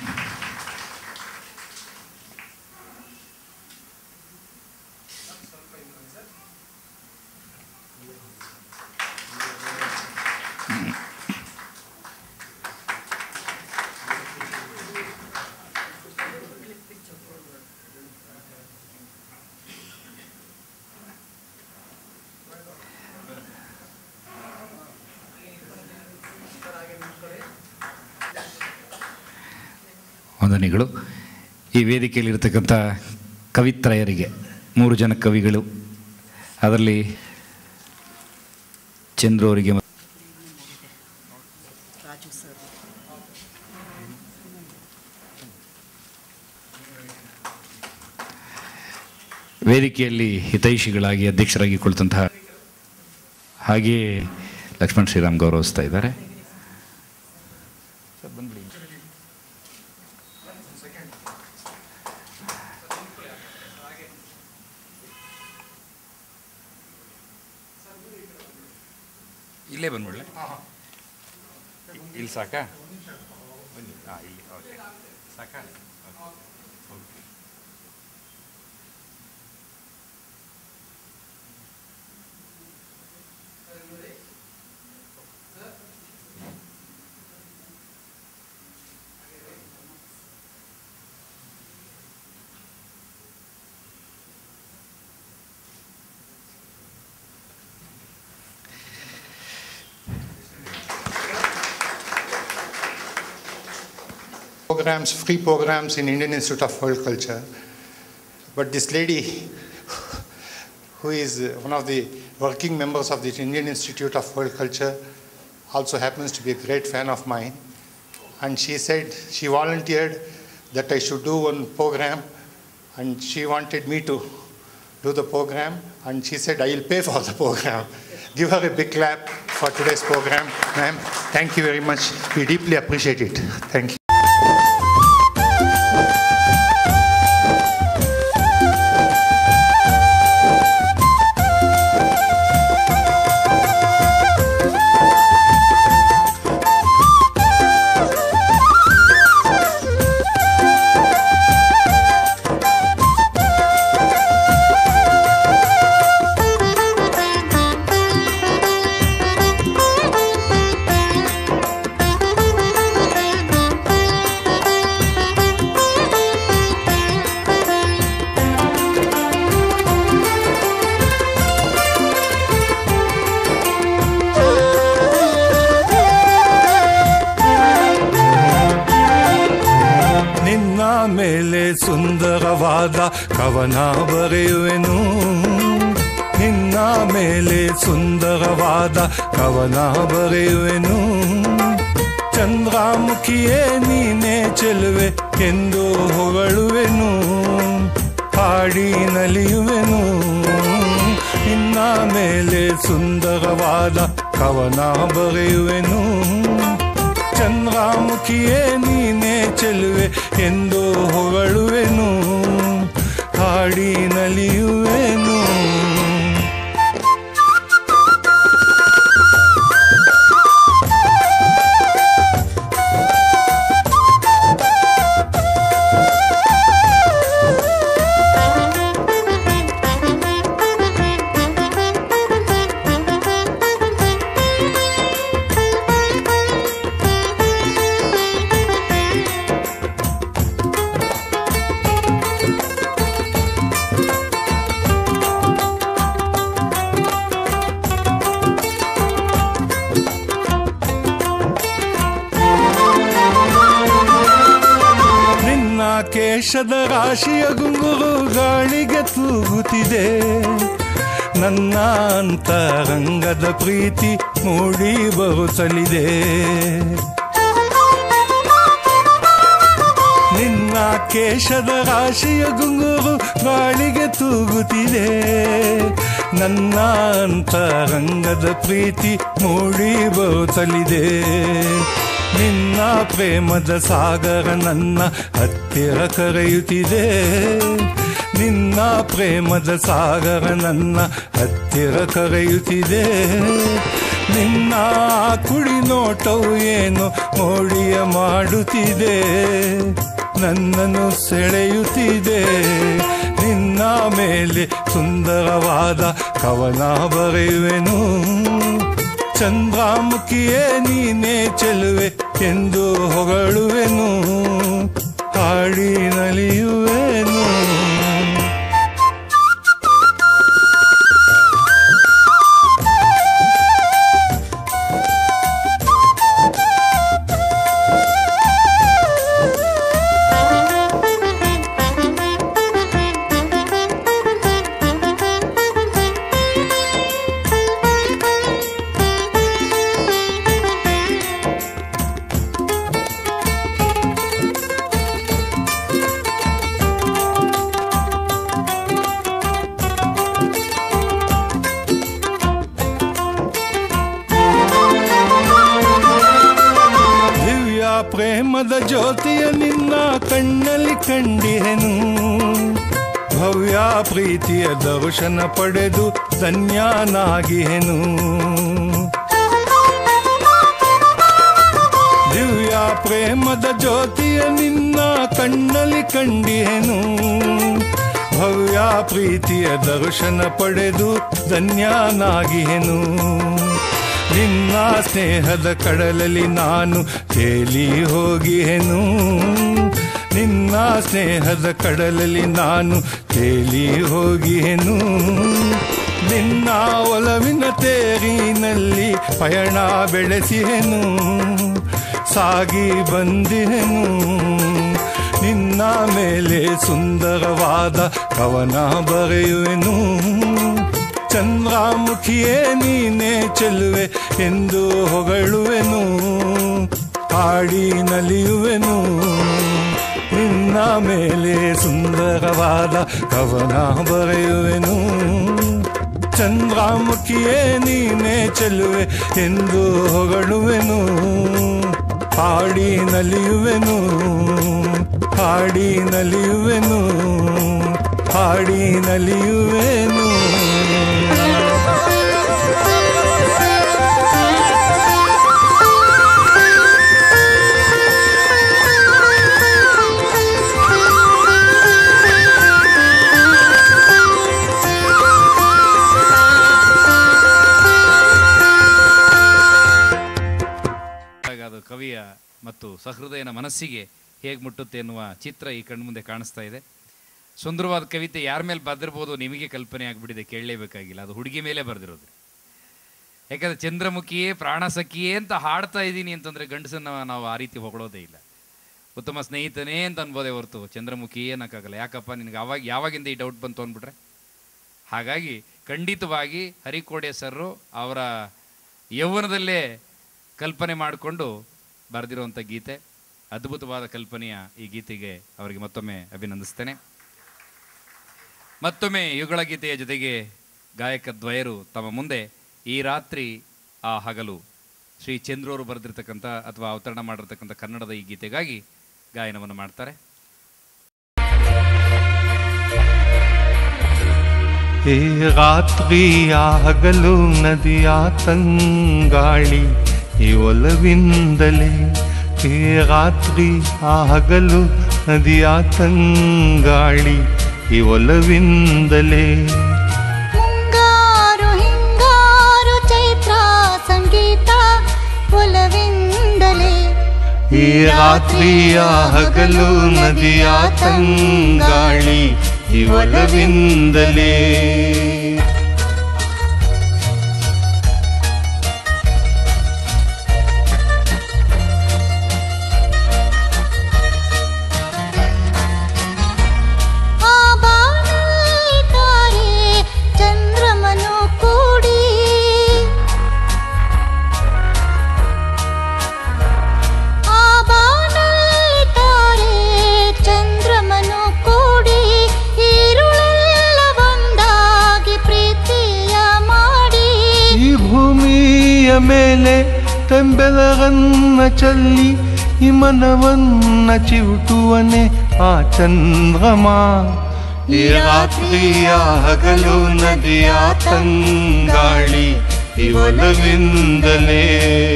ವಂದನೆಗಳು. ಈ ವೇದಿಕೆಯಲ್ಲಿರ್ತಕ್ಕಂಥ ಕವಿತ್ರಯರಿಗೆ 3 ಜನ ಕವಿಗಳು, ಅದರಲ್ಲಿ ಚಂದ್ರು ಅವರಿಗೆ, ವೇದಿಕೆಯಲ್ಲಿ ಹಿತೈಷಿಗಳಾಗಿ ಅಧ್ಯಕ್ಷರಾಗಿ ಕುಳಿತಂತಹ ಹಾಗೆಯೇ ಲಕ್ಷ್ಮಣ್ ಶ್ರೀರಾಮ್ ಗೌರವಿಸ್ತಾ ಇದ್ದಾರೆ. ಇಲ್ಲೇ ಬಂದ್ಬಿಡ್ಲೆ, ಇಲ್ಲಿ ಸಾಕಾ? ಇಲ್ಲಿ ಓಕೆ ಸಾಕಾ? Programs, free programs in Indian Institute of World Culture. But this lady, who is one of the working members of the Indian Institute of World Culture, also happens to be a great fan of mine. And she said, she volunteered that I should do one program, and she wanted me to do the program, and she said, I will pay for the program. Give her a big clap for today's program. Ma'am, thank you very much. We deeply appreciate it. Thank you. ಸುಂದರವಾದ ಕವನ ಬರೆಯುವೆನು, ನಿನ್ನ ಮೇಲೆ ಸುಂದರವಾದ ಕವನ ಬರೆಯುವೆನು. ಚಂದ್ರಮುಖಿಯೇ ನೀನೇ ಚೆಲುವೆ ಎಂದು ಹೊಗಳುವೆನು, ಹಾಡಿ ನಲಿಯುವೆನು. ನಿನ್ನ ಮೇಲೆ ಸುಂದರವಾದ ಕವನ ಬರೆಯುವೆನು, ಚಂದ್ರಮುಖಿಯೇ ನೀನೇ ಚೆಲುವೆ ಎಂದು ಹೊಗಳುವೆನು, ಹಾಡಿ ನಲಿಯುವೆನು. ಕೇಶದ ರಾಶಿಯ ಗುಂಗುರು ಗಾಳಿಗೆ ತೂಗುತ್ತಿದೆ, ನನ್ನ ಅಂತರಂಗದ ಪ್ರೀತಿ ಮೂಡಿ ಬರುತ್ತಲಿದೆ. ನಿನ್ನ ಕೇಶದ ರಾಶಿಯ ಗುಂಗುರು ಗಾಳಿಗೆ ತೂಗುತ್ತಿದೆ, ನನ್ನ ಅಂತರಂಗದ ಪ್ರೀತಿ ಮೂಡಿ ಬರುತ್ತಲಿದೆ. ನಿನ್ನ ಪ್ರೇಮದ ಸಾಗರ ನನ್ನ ಹತ್ತಿರ ಕರೆಯುತ್ತಿದೆ, ನಿನ್ನ ಪ್ರೇಮದ ಸಾಗರ ನನ್ನ ಹತ್ತಿರ ಕರೆಯುತ್ತಿದೆ. ನಿನ್ನ ಕುಡಿ ನೋಟವು ಏನು ಮೋಡಿಯ ಮಾಡುತ್ತಿದೆ, ನನ್ನನ್ನು ಸೆಳೆಯುತ್ತಿದೆ. ನಿನ್ನ ಮೇಲೆ ಸುಂದರವಾದ ಕವನ ಬರೆಯುವೆನು, ಚಂದ್ರಮುಖಿಯೇ ನೀನೇ ಚೆಲುವೆ ಎಂದು ಹೊಗಳುವೆನು, ಹಾಡಿ ನಲಿಯುವೆನು. ಪ್ರೇಮದ ಜ್ಯೋತಿಯ ನಿನ್ನ ಕಣ್ಣಲ್ಲಿ ಕಂಡಿಹೆನು, ಭವ್ಯ ಪ್ರೀತಿಯ ದರ್ಶನ ಪಡೆದು ಧನ್ಯನಾಗಿಹೆನು. ದಿವ್ಯ ಪ್ರೇಮದ ಜ್ಯೋತಿಯ ನಿನ್ನ ಕಣ್ಣಲ್ಲಿ ಕಂಡಿಹೆನು, ಭವ್ಯ ಪ್ರೀತಿಯ ದರ್ಶನ ಪಡೆದು ಧನ್ಯನಾಗಿಹೆನು. ನಿನ್ನ ಸ್ನೇಹದ ಕಡಲಲ್ಲಿ ನಾನು ತೇಲಿ ಹೋಗಿಹೆನು, ನಿನ್ನ ಸ್ನೇಹದ ಕಡಲಲ್ಲಿ ನಾನು ತೇಲಿ ಹೋಗಿಹೆನು. ನಿನ್ನ ಒಲವಿನ ತೇರಿನಲ್ಲಿ ಪಯಣ ಬೆಳೆಸಿಹೆನು, ಸಾಗಿ ಬಂದಿಹೆನು. ನಿನ್ನ ಮೇಲೆ ಸುಂದರವಾದ ಕವನ ಬರೆಯುವೆನು, ಚಂದ್ರಮುಖಿಯೇ ನೀನೇ ಚೆಲುವೆ ಎಂದು ಹೊಗಳುವೆನು, ಹಾಡಿ ನಲಿಯುವೆನು. ನಿನ್ನ ಮೇಲೆ ಸುಂದರವಾದ ಕವನ ಬರೆಯುವೆನು, ಚಂದ್ರಮುಖಿಯೇ ನೀನೇ ಚೆಲುವೆ ಎಂದು ಹೊಗಳುವೆನು. ಹಾಡಿ ನಲಿಯುವೆನು, ಹಾಡಿ ನಲಿಯುವೆನು, ಹಾಡಿ ನಲಿಯುವೆನು. ಅದು ಕವಿಯ ಮತ್ತು ಸಹೃದಯನ ಮನಸ್ಸಿಗೆ ಹೇಗೆ ಮುಟ್ಟುತ್ತೆ ಎನ್ನುವ ಚಿತ್ರ ಈ ಕಣ್ಮುಂದೆ ಕಾಣಿಸ್ತಾ ಇದೆ. ಸುಂದರವಾದ ಕವಿತೆ ಯಾರ ಮೇಲೆ ಬರೆದಿರ್ಬೋದು ನಿಮಗೆ ಕಲ್ಪನೆ ಆಗಿಬಿಟ್ಟಿದೆ, ಕೇಳಲೇಬೇಕಾಗಿಲ್ಲ. ಅದು ಹುಡುಗಿ ಮೇಲೆ ಬರೆದಿರೋದು. ಯಾಕಂದರೆ ಚಂದ್ರಮುಖಿಯೇ ಪ್ರಾಣಸಖಿಯೇ ಅಂತ ಹಾಡ್ತಾ ಇದ್ದೀನಿ ಅಂತಂದರೆ ಗಂಡಸನ್ನ ನಾವು ಆ ರೀತಿ ಹೊಗಳೋದೇ ಇಲ್ಲ. ಉತ್ತಮ ಸ್ನೇಹಿತನೇ ಅಂತ ಅನ್ಬೋದೇ ಹೊರತು ಚಂದ್ರಮುಖಿಯೇ ಅನ್ನೋಕ್ಕಾಗಲ್ಲ. ಯಾಕಪ್ಪ ನಿನಗೆ ಯಾವಾಗಿಂದ ಈ ಡೌಟ್ ಬಂತು ಅಂದ್ಬಿಟ್ರೆ. ಹಾಗಾಗಿ ಖಂಡಿತವಾಗಿ ಹರಿಕೋಡೆ ಸರ್ರು ಅವರ ಯೌವನದಲ್ಲೇ ಕಲ್ಪನೆ ಮಾಡಿಕೊಂಡು ಬರೆದಿರುವಂಥ ಗೀತೆ. ಅದ್ಭುತವಾದ ಕಲ್ಪನೆಯ ಈ ಗೀತೆಗೆ ಅವರಿಗೆ ಮತ್ತೊಮ್ಮೆ ಅಭಿನಂದಿಸ್ತೇನೆ. ಮತ್ತೊಮ್ಮೆ ಯುಗಳ ಗೀತೆಯ ಜೊತೆಗೆ ಗಾಯಕ ದ್ವಯರು ತಮ್ಮ ಮುಂದೆ ಈ ರಾತ್ರಿ ಆ ಹಗಲು ಶ್ರೀ ಚಂದ್ರವರು ಬರೆದಿರ್ತಕ್ಕಂಥ ಅಥವಾ ಅವತರಣ ಮಾಡಿರ್ತಕ್ಕಂಥ ಕನ್ನಡದ ಈ ಗೀತೆಗಾಗಿ ಗಾಯನವನ್ನು ಮಾಡ್ತಾರೆ. ಈ ರಾತ್ರಿ ಆ ಹಗಲು ನದಿಯ ತಂಗಾಳಿ ಈ ಒಲವಿಂದಲೇ. ಈ ರಾತ್ರಿ ಆ ಹಗಲು ನದಿಯ ತಂಗಾಳಿ ಈ ಒಲವಿಂದಲೇ. ಮುಂಗಾರು ಹಿಂಗಾರು ಚೈತ್ರ ಸಂಗೀತ ಒಲವಿಂದಲೇ. ಈ ರಾತ್ರಿ ಆ ಹಗಲು ನದಿಯ ತಂಗಾಳಿ ಈ ಒಲವಿಂದಲೇ. ಮೇಲೆ ತೆಂಬೆಲರನ್ನ ಚಲ್ಲಿ ಈ ಮನವನ್ನ ಚಿವುಟುವನೆ ಆ ಚಂದ್ರಮ. ಈ ರಾತ್ರಿಯ ಹಗಲು ನದಿಯ ತಂಗಾಳಿ ಈ ಒಲವಿಂದಲೇ.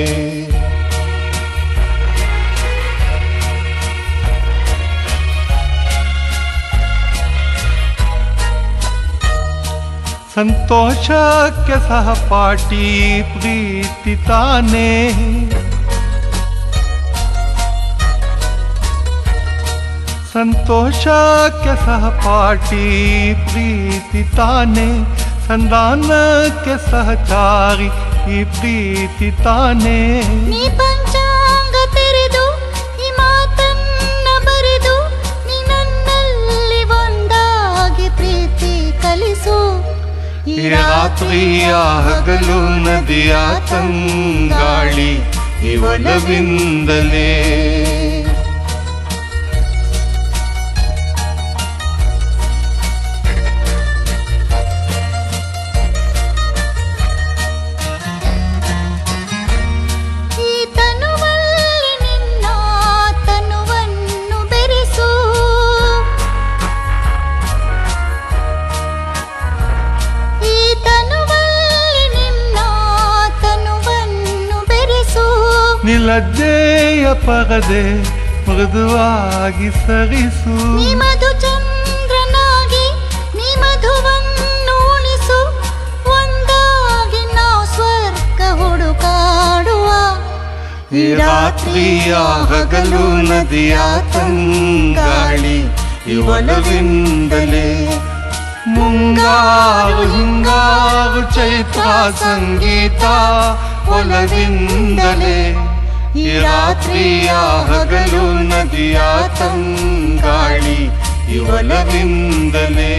ಸಂತೋಷಕ್ಕೆ ಸಹಪಾಠಿ ಪ್ರೀತಿ ತಾನೇ. ಸಂತೋಷಕ್ಕೆ ಸಹಪಾಠಿ ಪ್ರೀತಿ ತಾನೇ. ಸಂಧಾನಕ್ಕೆ ಸಹಚಾರಿ ಈ ಪ್ರೀತಿ ತಾನೇ. ನೀ ಪಂಚಾಂಗ ತೆರೆದು ಈ ಮಾತನ್ನ ಬರೆದು ನೀ ನನ್ನಲ್ಲಿ ಒಂದಾಗಿ ಪ್ರೀತಿ ಕಲಿಸು. ಈ ರಾತ್ರಿಯ ಹಗಲು ನದಿಯ ತಂಗಾಳಿ ಈ ಒಲವಿಂದಲೇ. ನಿಲಜ್ಜೆಯ ಪರದೆ ಮೃದುವಾಗಿ ಸರಿಸು. ನೀ ಮಧು ಚಂದ್ರನಾಗಿ ನೀ ಮಧುವನ್ನು ಉಣಿಸು. ಒಂದಾಗಿ ನಾವು ಸ್ವರ್ಗ ಹುಡುಕಾಡುವ. ಈ ರಾತ್ರಿಯ ಹಗಲು ನದಿಯ ತಂಗಾಳಿ ಈ ಒಲವಿಂದಲೇ. ಮುಂಗಾರು ಹಿಂಗಾರು ಚೈತ್ರ ಸಂಗೀತ ಒಲವಿಂದಲೇ. ಈ ರಾತ್ರಿಯ ಹಗಲು ನದಿಯ ತಂಗಾಳಿ ಈ ಒಲವಿಂದಲೇ.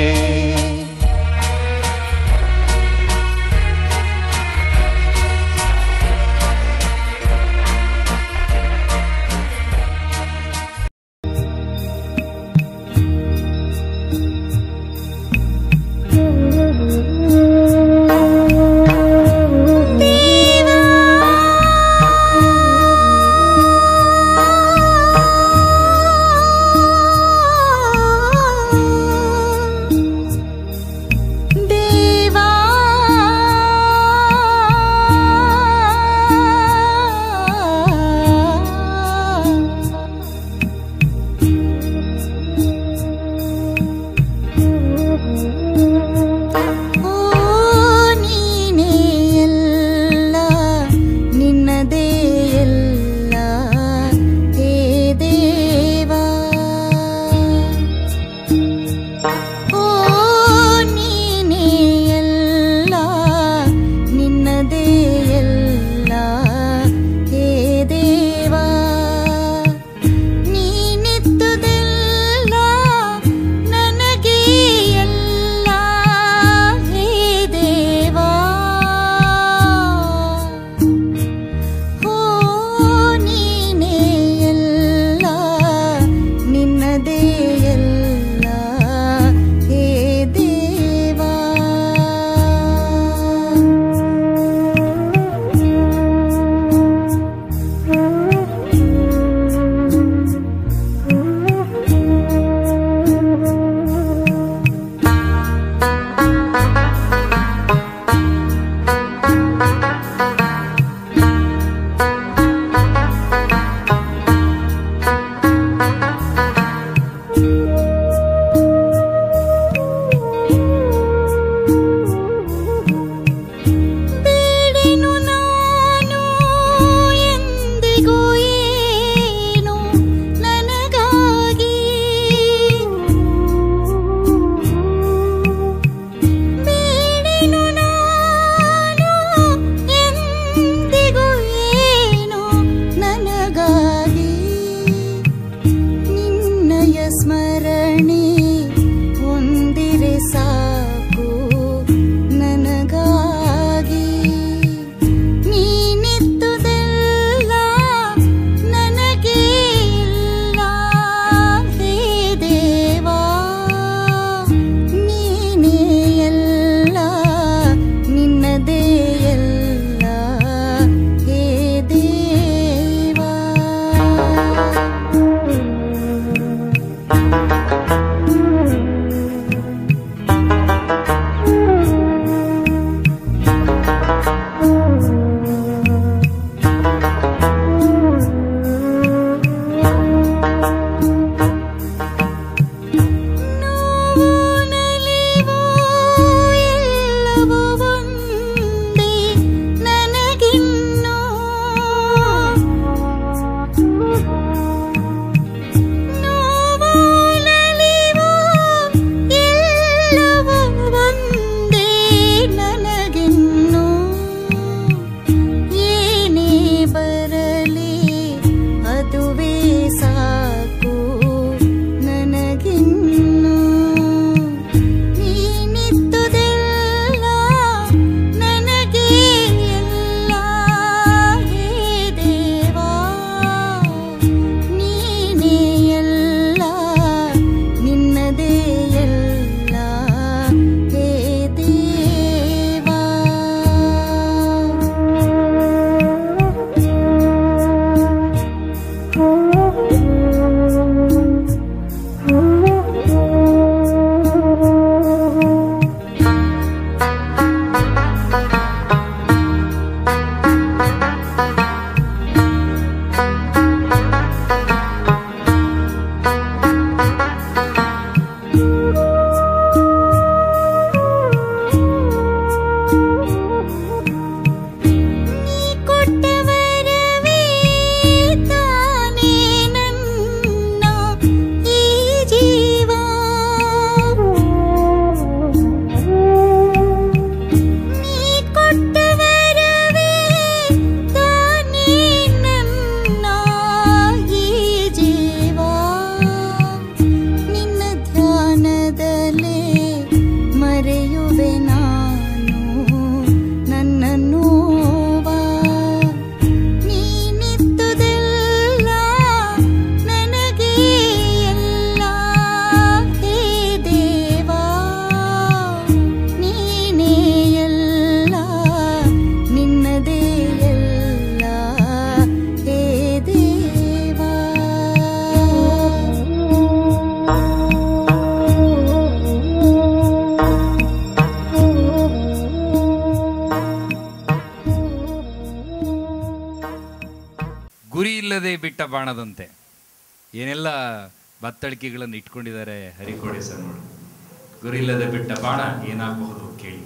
ಬಾಣದಂತೆ ಏನೆಲ್ಲ ಬತ್ತಳಿಕೆಗಳನ್ನು ಇಟ್ಕೊಂಡಿದ್ದಾರೆ ಹರಿಕೋಡೆ ಸರ್ ನೋಡಿ. ಗುರಿಯಿಲ್ಲದೆ ಬಿಟ್ಟ ಬಾಣ ಏನಾಗಬಹುದು ಕೇಳಿ.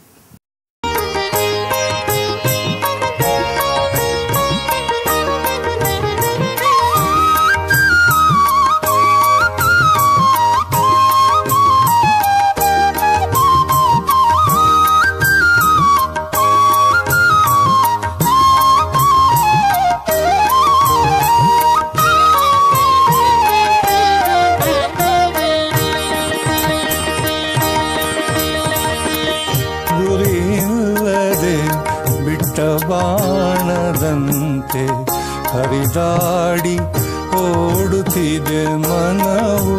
ಬಾಣದಂತೆ ಹರಿದಾಡಿ ಓಡುತ್ತಿದೆ ಮನವು.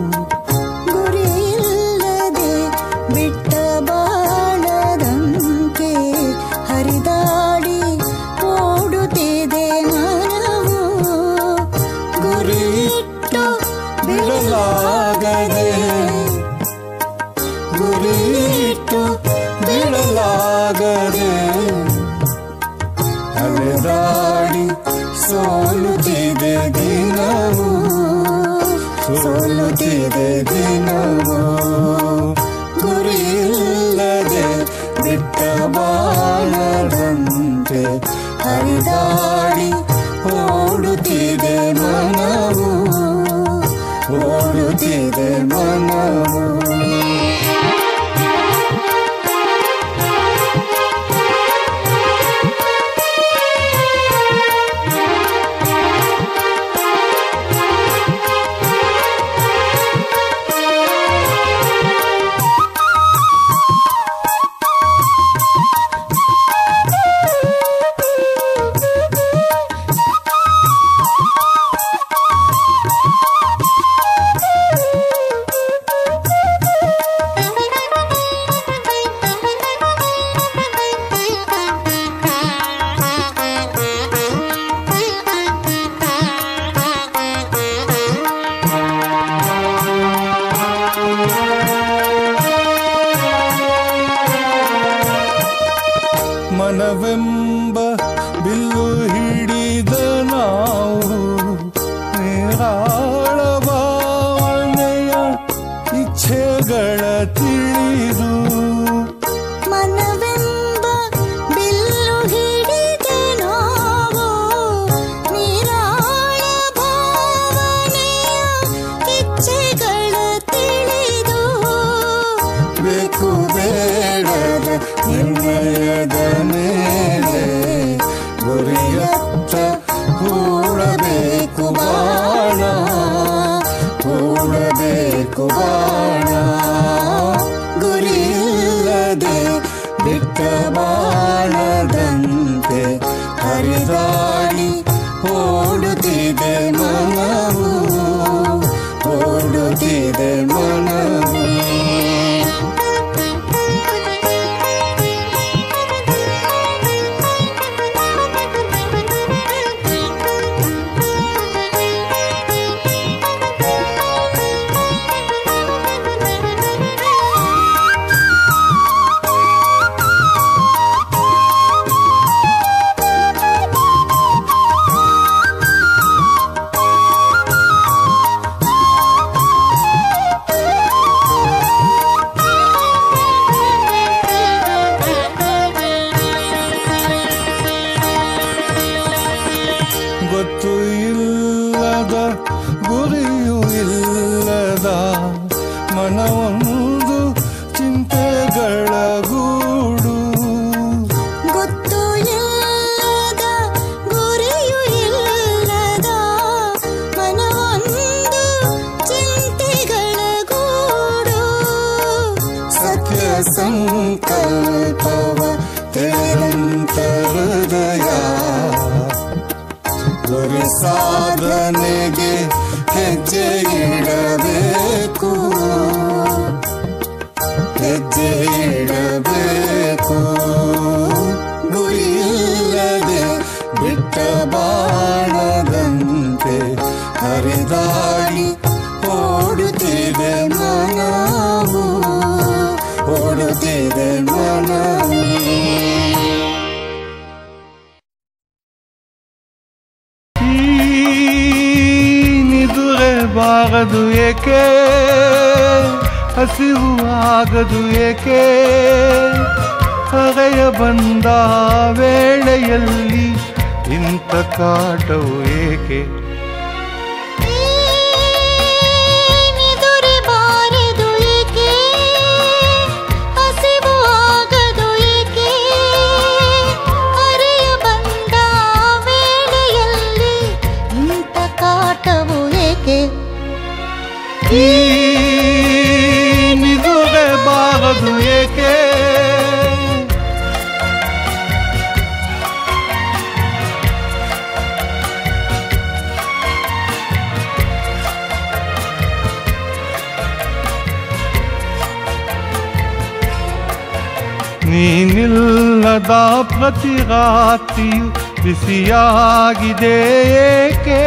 ಗುರಿಯಿಲ್ಲದೆ ಬಿಟ್ಟ ಬಾಣದಂತೆ ಹರಿದಾಡಿ ಓಡುತ್ತಿದೆ ಮನವು. ಗುರಿಯಿಟ್ಟು ಬಿಡಲಾಗದೆ ಗುರಿಯಿಟ್ಟು ಬಿಡಲಾಗದೆ ಅಲೆದಾಡಿ ಸೋಲುತ್ತಿದೆ ದಿನವು ಸೋಲುತ್ತಿದೆ ದಿನವು. ಗುರಿಯಿಲ್ಲದೆ ಬಿಟ್ಟ ಬಾಣದಂತೆ ಹರಿದಾಡಿ ಓಡುತ್ತಿದೆ ಮನವು ಓಡುತ್ತಿದೆ ಮನವು. ಮನವೆಂಬ ಬಿಲ್ಲು ಹಿಡಿದ ನಾವು ನಿರಾಳ ಭಾವನೆಯ ಇಚ್ಛೆಗಳ ತಿಳಿದು. ಮನವೆಂಬ ಬಿಲ್ಲು ಹಿಡಿದ ನಾವು ನಿರಾಳ ಭಾವನೆಯ ಇಚ್ಛೆಗಳ ತಿಳಿದು. ಬೇಕು ಬೇಡದ ನಿರ್ಣಯದ ಮೇಲೆ ಗುರಿಯತ್ತ ಹೂಡಬೇಕು ಬಾಣ ಹೂಡಬೇಕು ಬಾಣ. ಗುರಿಯಿಲ್ಲದೆ ಬಿಟ್ಟ ಬಾಣದಂತೆ ಹರಿದಾಡಿ ಓಡುತ್ತಿದೆ ಮನವು ಓಡುತ್ತಿದೆ ಮನವು. ಗೊತ್ತು ಇಲ್ಲದ ಗುರಿಯೂ ಇಲ್ಲದ ಮನವೊಂದು ಚಿಂತೆಗಳ ಗೂಡು. ಗೊತ್ತು ಇಲ್ಲದ ಗುರಿಯೂ ಇಲ್ಲದ ಮನವೊಂದು ಚಿಂತೆಗಳ ಗೂಡು. ಸತ್ಯ ಸಂಕಲ್ಪವ ತೆರೆದಂತ ಹೃದಯ ಗುರಿ ಸಾಧನೆಗೆ ಹೆಜ್ಜೆ ಇಡಬೇಕು ಹೆಜ್ಜೆ ಇಡಬೇಕು. ಗುರಿಯಿಲ್ಲದೆ ಬಿಟ್ಟ ಬಾಣದಂತೆ ಹರಿದಾಡಿ ಓಡುತ್ತಿದೆ ಮನವು ಓಡುತ್ತಿದೆ ಮನವು. ಈ ಬಾರದು ಏಕೆ, ಹಸಿವು ಆಗದು ಏಕೆ, ಹರೆಯ ಬಂದ ವೇಳೆಯಲ್ಲಿ ಇಂಥ ಕಾಟವು ಏಕೆ. ನಿದುರಬಾರದು ಏಕೆ, ಹಸಿವು ಆಗದು ಏಕೆ, ಹರೆಯ ಬಂದ ವೇಳೆಯಲ್ಲಿ ಇಂಥ ಕಾಟವು ಏಕೆ. ನಿದುರಬಾರದು ಏಕೆ, ನೀನಿಲ್ಲದ ಪ್ರತಿ ರಾತ್ರಿಯು ಬಿಸಿಯಾಗಿದೆ ಏಕೆ,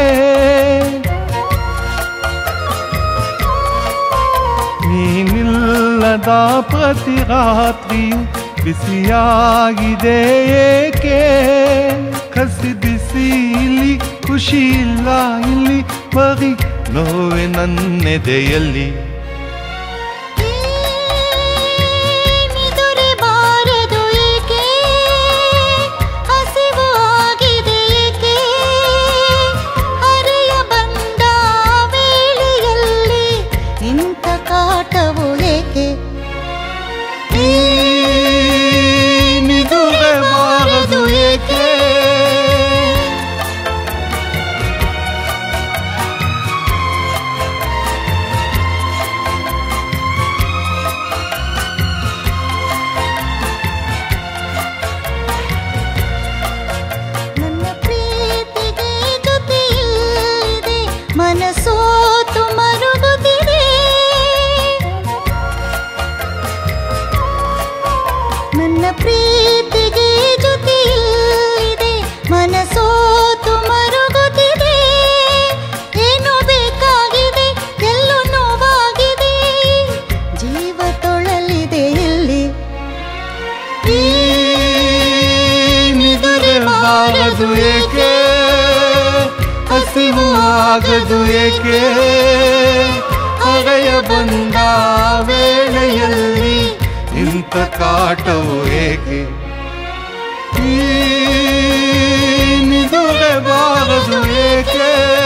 ನೀನಿಲ್ಲದ ಪ್ರತಿ ರಾತ್ರಿಯು ಬಿಸಿಯಾಗಿದೆ ಏಕೆ, ಕಸಿ ಬಿಸಿ ಇಲ್ಲಿ ಖುಷಿ ಇಲ್ಲ ಇಲ್ಲಿ ಬರೀ ನೋವೆ ನನ್ನೆದೆಯಲ್ಲಿ. ನಿದುರಬಾರದು ಏಕೆ, ಹಸಿವು ಆಗಿದೆ ಏಕೆ, ಹರೆಯ ಬಂದ ವೇಳೆಯಲ್ಲಿ ಇಂಥ ಕಾಟವು ಏಕೆ. ನಿದುರಬಾರದು ಏಕೆ, ನನ್ನ ಪ್ರೀತಿಗೆ ಜೊತೆಯಿಲ್ಲದೆ ಮನಸೋತು ಮರುಗುತ್ತಿದೆ, ನನ್ನ ಪ್ರೀತಿಗೆ ಜೊತೆಯಿಲ್ಲದೆ ಮನಸೋತು ಮರುಗುತ್ತಿದೆ. ಏನು ಬೇಕಾಗಿದೆ, ಎಲ್ಲೋ ನೋವಾಗಿದೆ, ಜೀವ ತೊಳಲಿದೆ ಇಲ್ಲಿ. ನಿದುರಬಾರದು ಏಕೆ, ಹಸಿವು ಆಗದು ಏಕೆ, ಹರೆಯ ಬಂದ ವೇಳೆಯಲ್ಲಿ ಇಂಥ ಕಾಟವು ಏಕೆ. ನಿದುರಬಾರದು ಏಕೆ,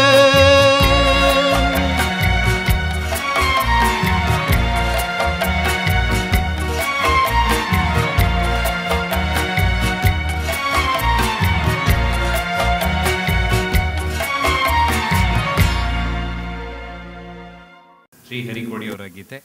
ಶ್ರೀಹರಿಕೋಡಿಯವರ ಗೀತೆ.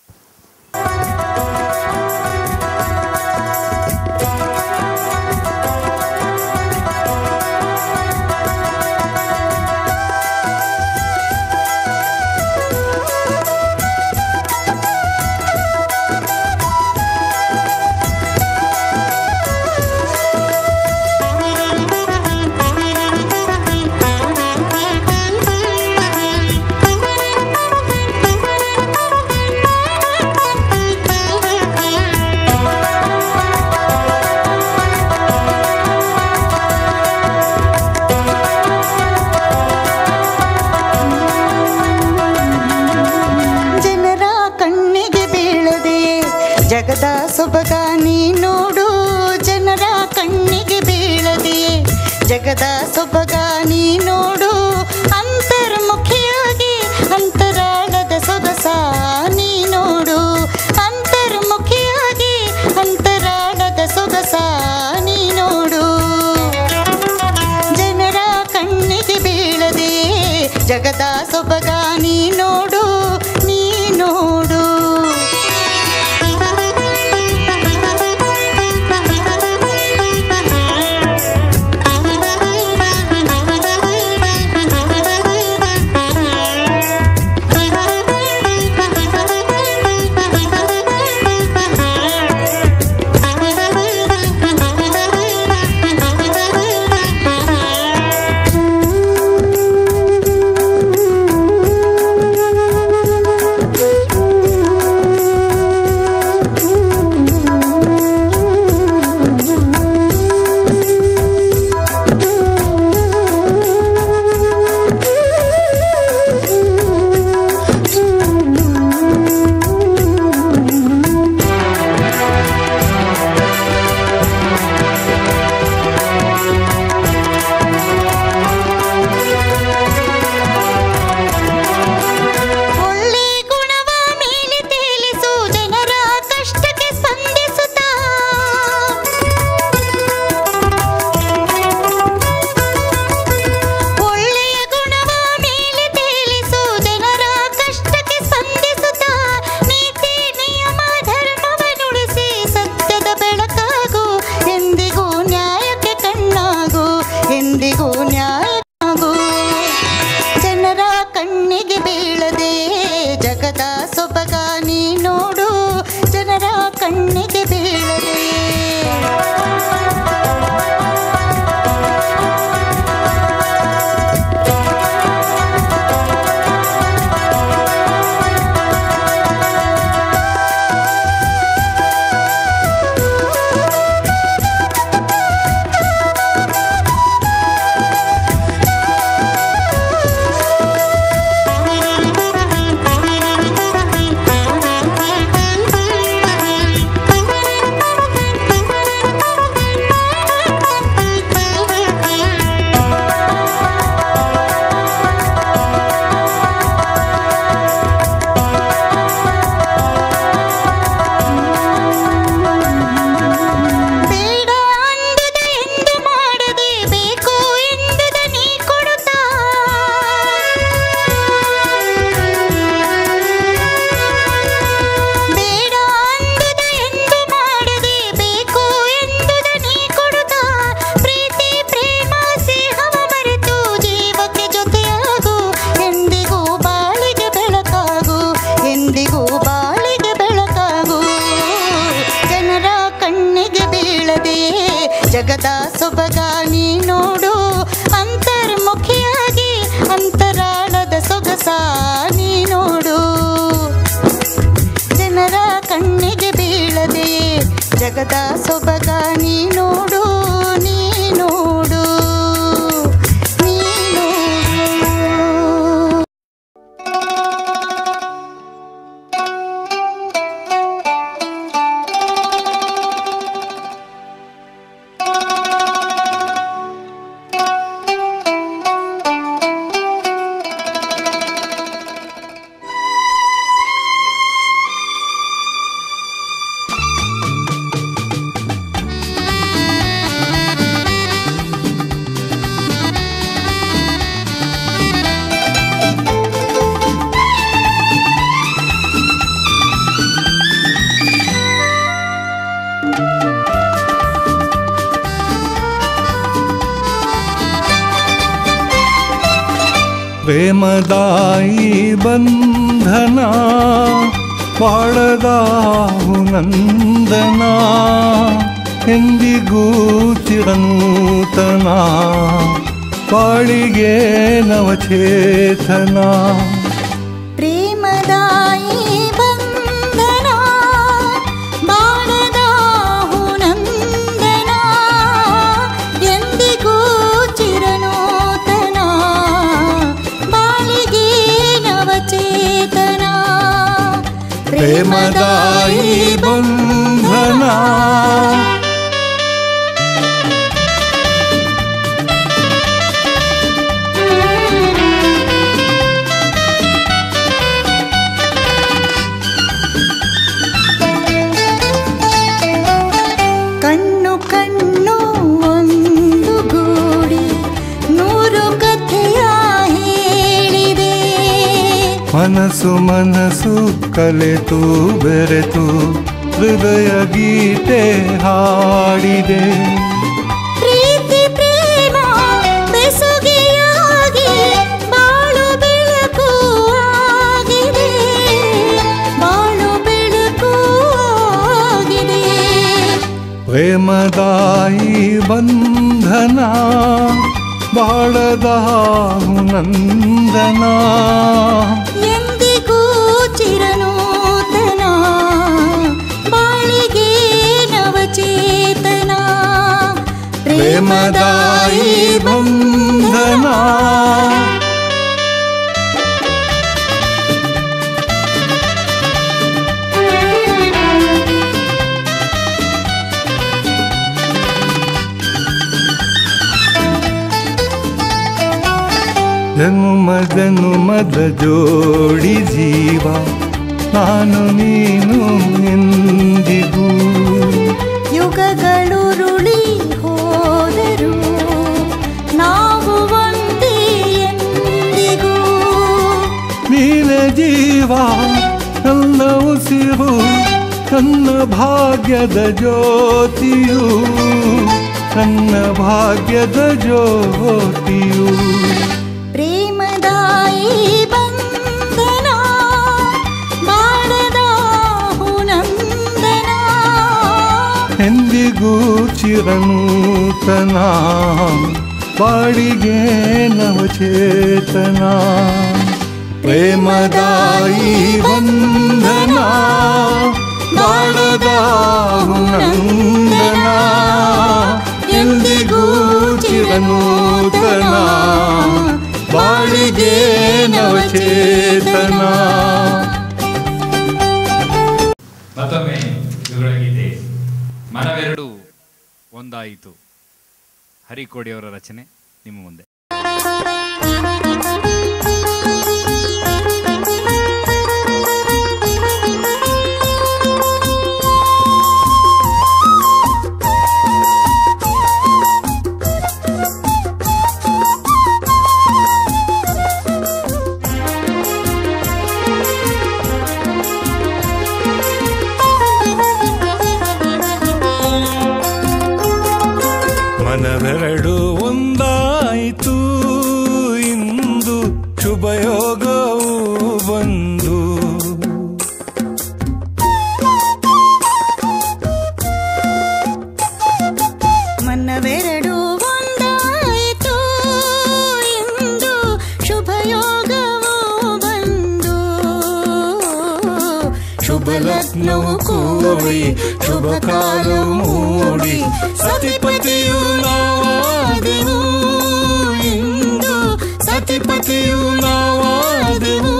ಜನರ ಕಣ್ಣಿಗೆ ಬೀಳದೆ ಜಗದ ಸೊಬಗ ನೀ ನೋಡು, ಜನರ ಕಣ್ಣಿಗೆ ಬೀಳದೆ ಜಗದ ಸೊಬಗ ನೀ ನೋಡು, ಅಂತರ್ಮುಖಿಯಾಗಿ ಅಂತರಾಳದ ಸೊಗಸ ನೀ ನೋಡು, ಅಂತರ್ಮುಖಿಯಾಗಿ ಅಂತರಾಳದ ಸೊಗಸ ನೀ ನೋಡು. ಜನರ ಕಣ್ಣಿಗೆ ಬೀಳದೆ ಜಗದ ಸೊಬಗ ನೀ ನೋಡು, ನೀ ನೋಡು. ಕಣ್ಣಿಗೆ ಬೀಳದೆ. ಜಗದ ಸೊಬಗ ನೀ ನೋಡು, ಅಂತರ್ಮುಖಿಯಾಗಿ ಅಂತರಾಳದ ಸೊಗಸ ನೀ ನೋಡು. ಜನರ ಕಣ್ಣಿಗೆ ಬೀಳದೆ ಜಗದ ಸೊಬಗ ನೀ ನೋಡು, ನೀ ನೋಡು, ನೀ ನೋಡು. ಪ್ರೇಮದಾಯಿ ಬಂಧನ ಬಾಳದಾಹು ನಂದನ ಎಂದಿಗೂ ಚಿರನೂತನ ಬಾಳಿಗೆ ನವಚೇತನ. ಪ್ರೇಮದಾಯಿ ಬಂಧನ ಬಾಳದಾಹು ನಂದನ ಎಂದಿಗೂ ಚಿರನೂತನ ಬಾಳಿಗೆ ನವಚೇತನ. ಪ್ರೇಮದಾಯಿ ಬಂಧನ ಕಣ್ಣು ಕಣ್ಣು ಒಂದು ಗೂಡಿ ನೂರು ಕಥೆಯ ಹೇಳಿದೆ. ಮನಸ್ಸು ಮನಸ್ಸು ಕಲೆತು ಬೆರೆತು ಹೃದಯ ಗೀತೆ ಹಾಡಿದೆ. ಪ್ರೀತಿ ಪ್ರೇಮ ಬೆಸುಗೆಯಾಗಿ ಬಾಳು ಬೆಳಕು ಆಗಿದೆ, ಬಾಳು ಬೆಳಕು ಆಗಿದೆ. ಪ್ರೇಮದಾಯಿ ಬಂಧನ ಬಾಳದಾಹು ನಂದನ ಎಂದಿಗೂ ಚಿರನೂತನ ಬಾಳಿಗೆ ನವಚೇತನ. ಪ್ರೇಮದಾಯಿ ಬಂಧನ ಜನುಮ ಜನುಮದ ಜೋಡಿ ಜೀವ ನಾನು ನೀನು ಎಂದಿಗೂ. ಯುಗಗಳುರುಳಿ ಹೋದರು ನಾವು ಒಂದೇ ಎಂದಿಗೂ. ನೀನ ಜೀವ ನನ್ನ ಉಸಿರು ನನ್ನ ಭಾಗ್ಯದ ಜ್ಯೋತಿಯು, ನನ್ನ ಭಾಗ್ಯದ ಜ್ಯೋತಿಯು. ಪ್ರೇಮದಾಯಿ ಬಂಧನ ಬಾಳದಾಹು ನಂದನ ಎಂದಿಗೂ ಚಿರನೂತನ, ಬಾಳಿಗೆ ನವಚೇತನ. ಪ್ರೇಮದಾಯಿ ಬಂಧನ, ಬಾಳದ ನಂದನ, ಎಂದಿಗೂ ಚಿರನೂತನ, ಬಾಳಿಗೆ ನವಚೇತನ. ಮತ್ತೊಮ್ಮೆ ಇವರೊಳಗಿದೆ ಮನವೆರಡು ಒಂದಾಯಿತು. ಹರಿಕೋಡಿಯವರ ರಚನೆ ನಿಮ್ಮ ಮುಂದೆ. ಮನವೆರಡು ಒಂದಾಯಿತು ಇಂದು, ಶುಭಯೋಗವು ಬಂದು. ಮನವೆರಡು ಒಂದಾಯಿತು ಇಂದು, ಶುಭಯೋಗವು ಬಂದು. ಶುಭ ಲಗ್ನವು ಕೂಡಿ, ಶುಭ ಕಾಲವು ಮೂಡಿ, ಸತಿಪತಿಯು ನಾವಾದೆವು ಇಂದು, ಸತಿಪತಿಯು ನಾವಾದೆವು.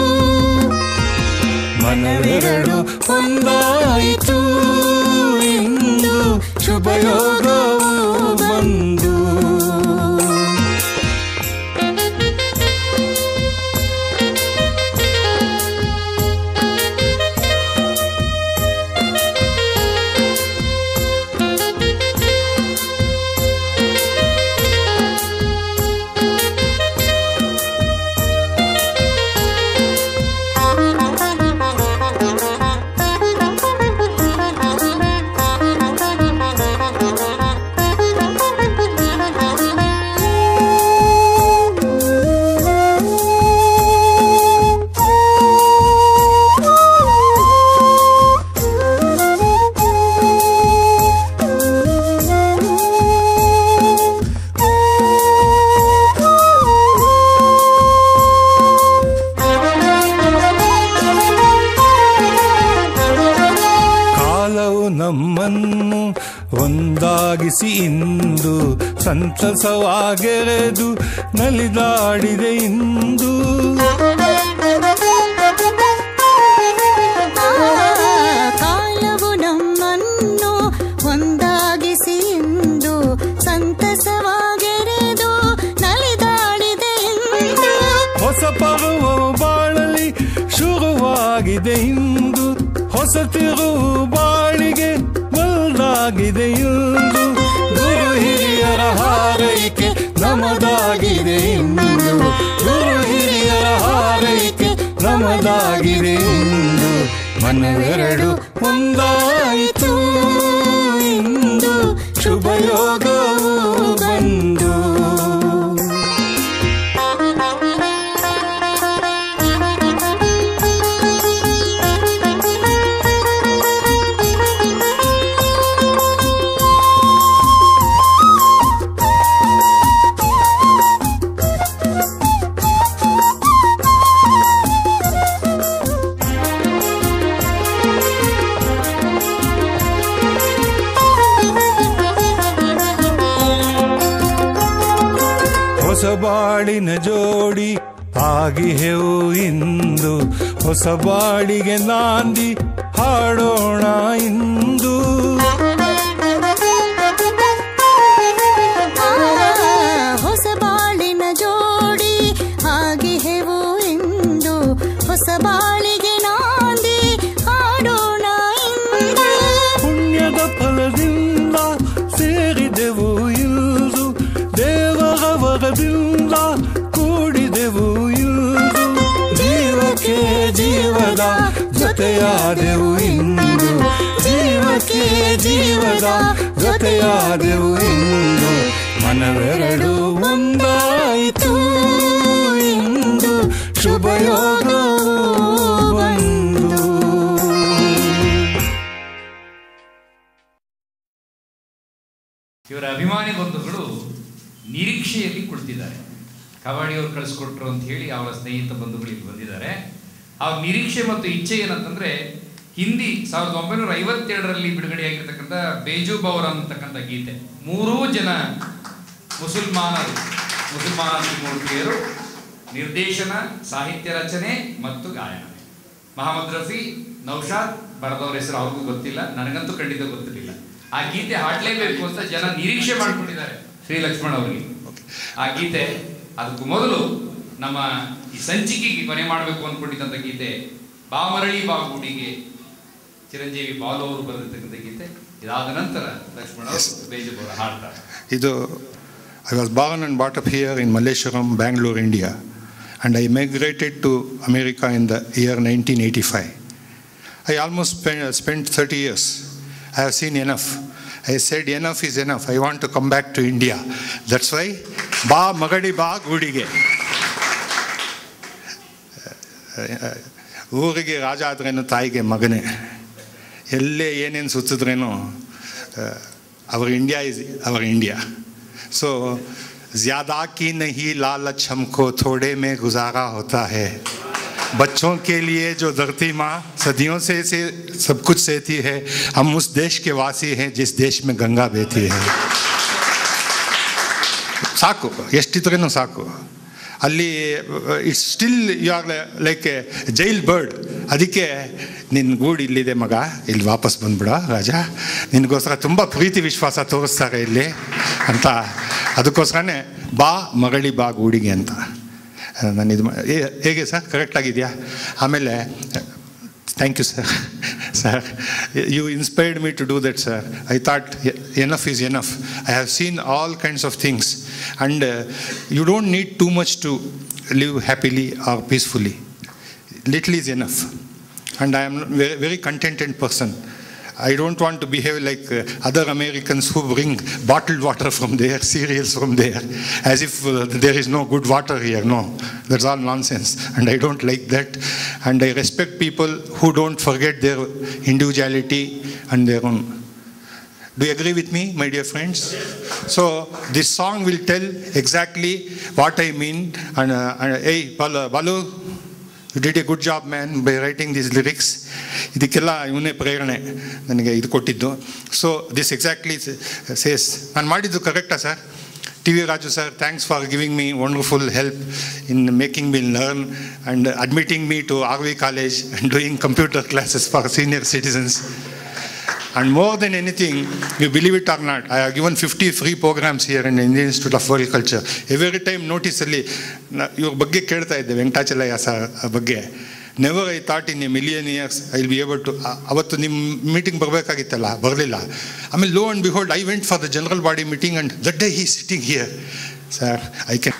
ಮನವೆರಡು ಒಂದಾಯಿತು ಇಂದು, ಶುಭಯೋಗವು ಬಂದು. ನಮ್ಮನ್ನು ಒಂದಾಗಿಸಿ ಇಂದು, ಸಂತಸವಾಗೆರೆದು ನಲಿದಾಡಿದೆ ಇಂದು. ಕಾಲವು ನಮ್ಮನ್ನು ಒಂದಾಗಿಸಿ ಇಂದು, ಸಂತಸವಾಗೆರೆದು ನಲಿದಾಡಿದೆ ಇಂದು. ಹೊಸ ಪರ್ವವು ಬಾಳಲಿ ಶುರುವಾಗಿದೆ ಇಂದು, ಹೊಸ ತಿರುವು ಬಾಳಿಗೆ ಬಲ್ಲಾಗಿದೆ ಇಂದು. ಗುರು ಹಿರಿಯರ ಹಾರೈಕೆ ನಮದಾಗಿದೆ ಇಂದು, ಗುರು ಹಿರಿಯರ ಹಾರೈಕೆ ನಮದಾಗಿದೆ ಇಂದು. ಮನವೆರಡು ಒಂದಾಯಿತು ಇಂದು, ಶುಭಯೋಗವು ಬಂದು. ಹೊಸ ಬಾಳಿನ ಜೋಡಿ ಆಗಿಹೆವು ಇಂದು, ಹೊಸ ಬಾಳಿಗೆ ನಾಂದಿ ಹಾಡೋಣ ಇಂದು. ಹೊಸ ಬಾಳಿನ ಜೋಡಿ ಆಗಿಹೆವು ಇಂದು, ಹೊಸ ಬಾಳಿಗೆ ನಾಂದಿ ಹಾಡೋಣ ಇಂದು. ಪುಣ್ಯದ ಫಲದಿಂದ ಸೇರಿದೆವು ಇಂದು, ದೇವರ ವರದಿಂದ ಕೂಡಿದೆವು ಇಂದು. ಜೀವಕ್ಕೆ ಜೀವದ ಜೊತೆಯಾದೆವು ಇಂದು, ಜೀವಕ್ಕೆ ಜೀವದ ಜೊತೆಯಾದೆವು ಇಂದು. ಮನವೆರಡು ಒಂದಾಯಿತು ಇಂದು, ಶುಭಯೋಗ ಇವರ ಅಭಿಮಾನಿ ಬಂಧುಗಳು ನಿರೀಕ್ಷೆಯಲ್ಲಿ ಕುಳಿತಿದ್ದಾರೆ. ಕಬಡ್ಡಿಯವರು ಕಳಿಸ್ಕೊಟ್ರು ಅಂತ ಹೇಳಿ ಅವರ ಸ್ನೇಹಿತ ಬಂಧುಗಳು ಇಲ್ಲಿ ಬಂದಿದ್ದಾರೆ. ಅವ್ರ ನಿರೀಕ್ಷೆ ಮತ್ತು ಇಚ್ಛೆ ಏನಂತಂದರೆ, ಹಿಂದಿ 1952ರಲ್ಲಿ ಬಿಡುಗಡೆಯಾಗಿರ್ತಕ್ಕಂಥ ಬೇಜು ಬೌರ್ ಅಂತಕ್ಕಂಥ ಗೀತೆ, 3 ಜನ ಮುಸಲ್ಮಾನ ತ್ರಿಮೂರ್ತಿಯರು ನಿರ್ದೇಶನ, ಸಾಹಿತ್ಯ ರಚನೆ ಮತ್ತು ಗಾಯನ. ಮಹಮ್ಮದ್ ರಫಿ, ನೌಶಾದ್ ಬರೆದವ್ರ ಹೆಸರು ಅವ್ರಿಗೂ ಗೊತ್ತಿಲ್ಲ, ನನಗಂತೂ ಖಂಡಿತ ಗೊತ್ತಿರಲಿಲ್ಲ. ಆ ಗೀತೆ ಹಾಡಲೇಬೇಕು ಅಂತ ಜನ ನಿರೀಕ್ಷೆ ಮಾಡ್ಕೊಂಡಿದ್ದಾರೆ ಶ್ರೀ ಲಕ್ಷ್ಮಣ್ ಅವರಿಗೆ. ಆ ಗೀತೆ ಅದಕ್ಕೂ ಮೊದಲು ನಮ್ಮ ಈ ಸಂಚಿಕೆಗೆ ಕೊನೆ ಮಾಡಬೇಕು ಅಂದ್ಕೊಂಡಿದ್ದಂಥ ಗೀತೆ ಬಾ ಮರಳಿ ಬಾ ಗೂಡಿಗೆ, ಚಿರಂಜೀವಿ ಬಾಲು ಅವರು ಬರೆದಿರ್ತಕ್ಕಂಥ ಗೀತೆ. ಇದಾದ ನಂತರ ಲಕ್ಷ್ಮಣ್ ಅವರು ಬೇಜಬಾರ ಹಾಡ್ತಾರೆ. ಇದು I was born and brought up here in Malleshwaram, Bangalore, India, and I migrated to America in the year 1985. I almost spent 30 years. I have seen enough. I said enough is enough. I want to come back to India. That's why Ba Magadi Ba Gudige. ಊರಿಗೆ ರಾಜ ಆದ್ರೇನು ತಾಯಿಗೆ ಮಗನೇ. ಎಲ್ಲೇ ಏನೇನು ಸುತ್ತಿದ್ರೇನು our India is our India. सो ज़्यादा की नहीं लालच हमको थोड़े में गुजारा होता है. बच्चों के लिए जो धरती माँ सदियों से सब कुछ सहती है, हम उस देश के वासी हैं जिस देश में गंगा बहती है. ಸಾಕು, ಎಷ್ಟಿದ್ರೇನು ಸಾಕು. ಅಲ್ಲಿ it's still you are like a jail bird. ಅದಕ್ಕೆ ನಿನ್ನ ಗೂಡು ಇಲ್ಲಿದೆ ಮಗ, ಇಲ್ಲಿ ವಾಪಸ್ ಬಂದ್ಬಿಡ ರಾಜ, ನಿನಗೋಸ್ಕರ ತುಂಬ ಪ್ರೀತಿ ವಿಶ್ವಾಸ ತೋರಿಸ್ತಾರೆ ಇಲ್ಲಿ ಅಂತ. ಅದಕ್ಕೋಸ್ಕರನೇ ಬಾ ಮರಳಿ ಬಾ ಗೂಡಿಗೆ ಅಂತ ನಾನು ಇದು ಹೇಗೆ ಸರ್ ಕರೆಕ್ಟಾಗಿದೆಯಾ? ಆಮೇಲೆ thank you sir. Sir, you inspired me to do that, sir. I thought enough is enough. I have seen all kinds of things, and you don't need too much to live happily or peacefully. Little is enough, and I am a very contented person. I don't want to behave like other Americans who bring bottled water from there, cereals from there, as if there is no good water here. No, that's all nonsense, and I don't like that. And I respect people who don't forget their individuality and their own. Do you agree with me, my dear friends? So this song will tell exactly what I mean. And hey, Balu, you did a good job, man, by writing these lyrics. ಇದಕ್ಕೆಲ್ಲ ಇವನೇ ಪ್ರೇರಣೆ ನನಗೆ ಇದು ಕೊಟ್ಟಿದ್ದು. ಸೊ ದಿಸ್ ಎಕ್ಸಾಕ್ಟ್ಲಿ ಸೇಸ್ ನಾನು ಮಾಡಿದ್ದು ಕರೆಕ್ಟಾ sir? T V Raju sir, thanks for giving me wonderful help in making me learn and admitting me to RV college and doing computer classes for senior citizens. And more than anything, you believe it or not, I have given 50 free programs here in the Indian Institute of World Culture. Every time notice ಅಲ್ಲಿ ಇವ್ರ ಬಗ್ಗೆ ಕೇಳ್ತಾ ಇದ್ದೆ, ವೆಂಕಟಾಚಲಯ್ಯ ಸರ್ ಬಗ್ಗೆ. Never I thought in a million years I will be able to. ಅವತ್ತು ನಿಮ್ಮ ಮೀಟಿಂಗ್ ಬರಬೇಕಾಗಿತ್ತಲ್ಲ, ಬರಲಿಲ್ಲ. ಆಮೇಲೆ lo and behold I went for the general body meeting and that day he sitting here. Sir I can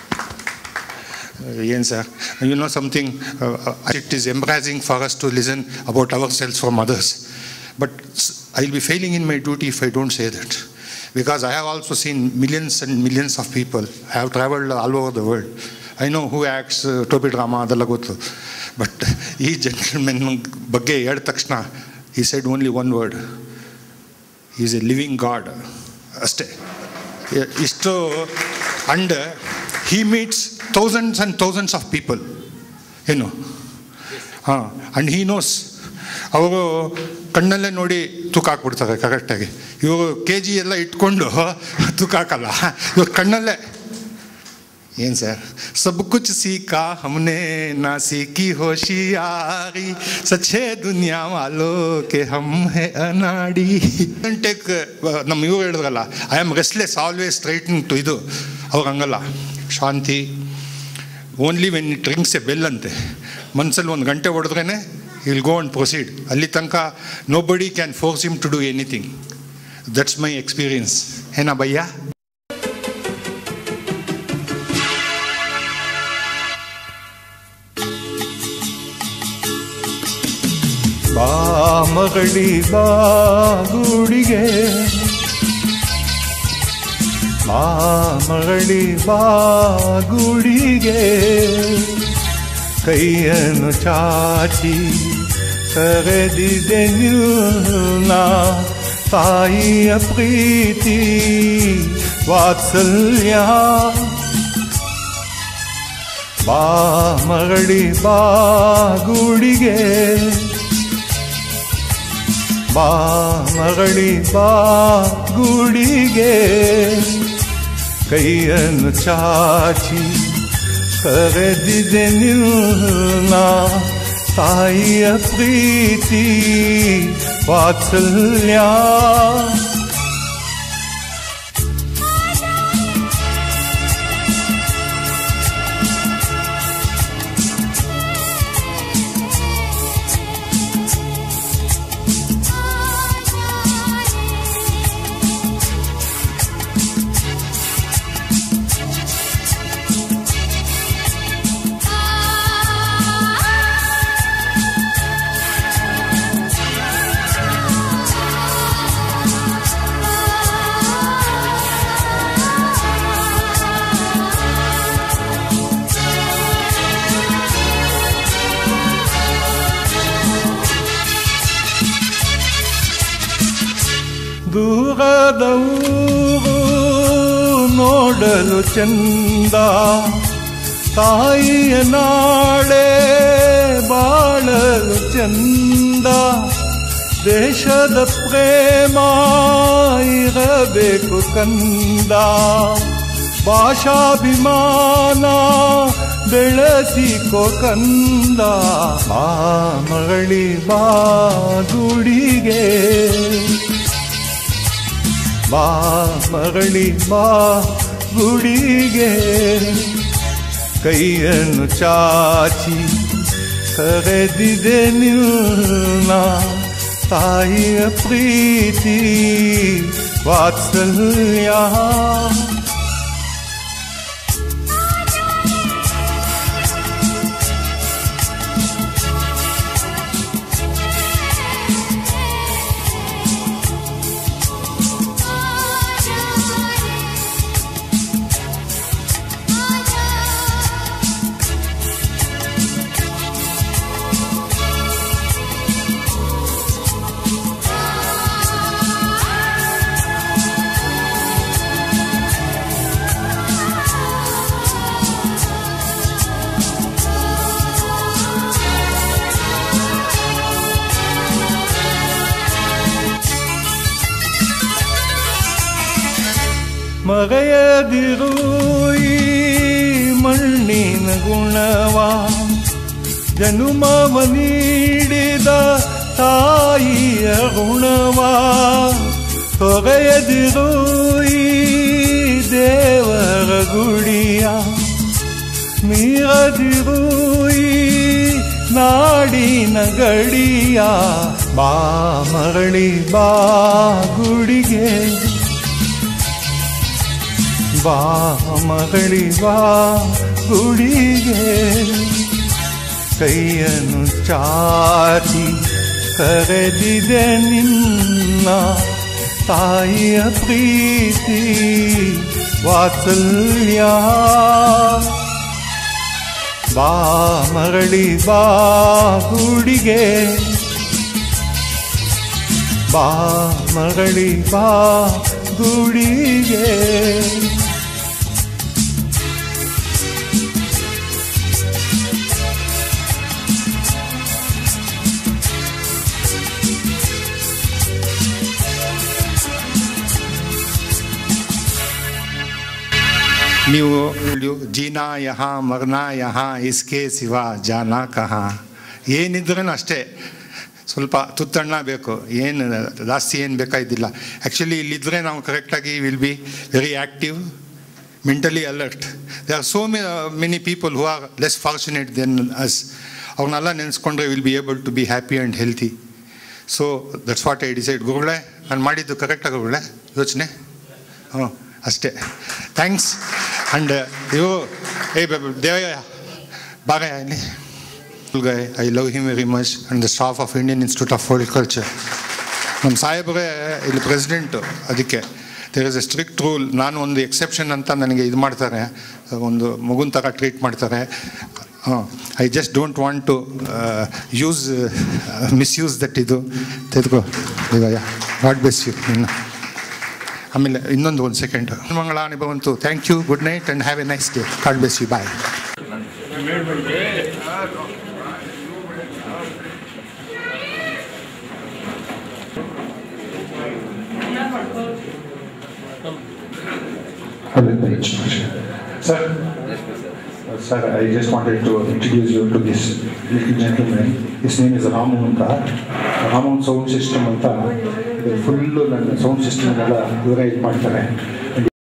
ಏನು sir, you know something, it is embarrassing for us to listen about ourselves from others. But I will be failing in my duty if I don't say that, because I have also seen millions and millions of people. I have traveled all over the world. I know who acts topi drama, adella gottu. But ee gentleman ಬಗ್ಗೆ ಹೇಳಿದ ತಕ್ಷಣ he said only one word: he is a living God. ಅಷ್ಟೇ ಇಷ್ಟು. And he meets thousands and thousands of people, you know. And he knows. ಅವರು ಕಣ್ಣಲ್ಲೇ ನೋಡಿ ತೂಕ ಹಾಕ್ಬಿಡ್ತಾರೆ ಕರೆಕ್ಟಾಗಿ. ಇವರು KG ಎಲ್ಲ ಇಟ್ಕೊಂಡು ತೂಕ ಹಾಕಲ್ಲ, ಇವ್ರು ಕಣ್ಣಲ್ಲೇ. ಏನು ಸರ್, ಸಬ್ ಕುಚ್ ಸೀಕಾ ಹಮ್ನೆ ನಾ ಸೀಕಿ ಹೋಶಿಯಾರಿ ಸಚ್ಚೆ ದುನಿಯಾ ವಾಲೋ ಕೆ ಹಮ್ ಹೇ ಅನಾಡಿ. ಟೇಕ್ ನಮ್ಮ ಇವ್ರು ಹೇಳಿದ್ರಲ್ಲ, I am restless always straightening to. ಇದು ಅವ್ರು ಹಂಗಲ್ಲ, ಶಾಂತಿ. Only when it rings a bell ಅಂತೆ, ಮನಸ್ಸಲ್ಲಿ 1 ಗಂಟೆ ಹೊಡೆದ್ರೇ he will go and proceed. ಅಲ್ಲಿ ತನಕ nobody can force him to do anything. That's my experience. Hena bhaiya? ಬಾ ಮರಳಿ ಬಾ ಗೂಡಿಗೆ, ಬಾ ಮರಳಿ ಬಾ ಗೂಡಿಗೆ, ಕೈಯನ್ನು ಚಾಚಿ ಕರೆದಿದೆ ನಿನ್ನ ತಾಯಿಯ ಪ್ರೀತಿ ವಾತ್ಸಲ್ಯ. ಬಾ ಮರಳಿ ಬಾ ಗೂಡಿಗೆ, ಬಾ ಮರಳಿ ಬಾ ಗೂಡಿಗೆ, ಕೈಯನ್ನು ಚಾಚಿ ಕರೆದಿದೆ ನಿನ್ನ ತಾಯಿಯ ಪ್ರೀತಿ ವಾತ್ಸಲ್ಯ. ದೂರದ ಊರು ನೋಡಲು ಚಂದ, ತಾಯಿಯ ನಾಳೆ ಬಾಳಲು ಚಂದ. ದೇಶದ ಪ್ರೇಮ ಇರಬೇಕು ಕಂದ, ಭಾಷಾಭಿಮಾನ ಬೆಳೆಸಿಕೋ ಕಂದ. ಬಾ ಮರಳಿ ಬಾ ಗುಡಿಗೆ, ಬಾ ಮರಳಿ ಬಾ ಗುಡಿಗೆ, ಕೈಯನ್ನು ಚಾಚಿ ಕರೆದಿದೆ ನಿನ್ನ ತಾಯಿಯ ಪ್ರೀತಿ ವಾತ್ಸಲ್ಯ. ಮರೆಯದಿರು ಈ ಮಣ್ಣಿನ ಗುಣವ, ಜನುಮವ ನೀಡಿದ ತಾಯಿಯ ಋಣವ. ತೊರೆಯದಿರು ಈ ದೇವರ ಗುಡಿಯ, ಮೀರದಿರು ಈ ನಾಡಿನ ಗಡಿಯ. ಬಾ ಮರಳಿ ಬಾ ಗುಡಿಗೆ, ಬಾ ಮರಳಿ ಬಾ ಗುಡಿಗೆ, ಕೈಯನ್ನು ಚಾಚಿ ಕರೆದಿದೆ ನಿನ್ನ ತಾಯಿಯ ಪ್ರೀತಿ ವಾತ್ಸಲ್ಯ. ಬಾ ಮರಳಿ ಬಾ ಗುಡಿಗೆ, ಬಾ ಮರಳಿ ಬಾ ಗುಡಿಗೆ. ನೀವು ಜೀನಾ ಯಹಾ ಮರ್ನಾ ಯಹಾ ಇಸ್ಕೆ ಸಿವಾ ಜಾನಾ ಕಹಾ. ಏನಿದ್ರೂ ಅಷ್ಟೇ, ಸ್ವಲ್ಪ ತುತ್ತಣ್ಣ ಬೇಕು, ಏನು ಜಾಸ್ತಿ ಏನು ಬೇಕಾಗಿದ್ದಿಲ್ಲ. ಆ್ಯಕ್ಚುಲಿ ಇಲ್ಲಿದ್ದರೆ ನಾವು ಕರೆಕ್ಟಾಗಿ will be very active, mentally alert. They are so many people who are less fortunate than us. ಅವ್ರನ್ನೆಲ್ಲ ನೆನೆಸ್ಕೊಂಡ್ರೆ will be able to be happy and healthy. So that's what I decide. ಗುರುಗಳೇ, ನಾನು ಮಾಡಿದ್ದು ಕರೆಕ್ಟಾಗಿ ಗುರುಗಳೇ ಯೋಚನೆ? ಹ್ಞೂ, ಅಷ್ಟೇ. ಥ್ಯಾಂಕ್ಸ್. ಆ್ಯಂಡ್ ಇವು ದೇವಯ್ಯ ಬಾಗಯ್ಯ ಇಲ್ಲಿ guy, I love him very much, and the staff of Indian Institute of Horticulture. ನಮ್ಮ ಸಾಹೇಬ್ರೆ ಇಲ್ಲಿ ಪ್ರೆಸಿಡೆಂಟು, ಅದಕ್ಕೆ there is a strict rule. ನಾನು ಒಂದು ಎಕ್ಸೆಪ್ಷನ್ ಅಂತ ನನಗೆ ಇದು ಮಾಡ್ತಾರೆ, ಒಂದು ಮಗುನ ಥರ ಟ್ರೀಟ್ ಮಾಡ್ತಾರೆ. I just don't want to misuse that. ಇದು ತೆಗೆದುಕೋ ದೇವಯ್ಯ. God bless you. ಆಮೇಲೆ ಇನ್ನೊಂದು 1 ಸೆಕೆಂಡ್. ಮಂಗಳಾನಿ ಭವಂತು. Thank you, good night and have a nice day. God bless you. Bye. Sir, I just wanted to introduce you to this little gentleman. His name is Ramu anta. Ramu Sound System anta. Full sound system ಎಲ್ಲ ಇವರೇ ಇದು ಮಾಡ್ತಾರೆ.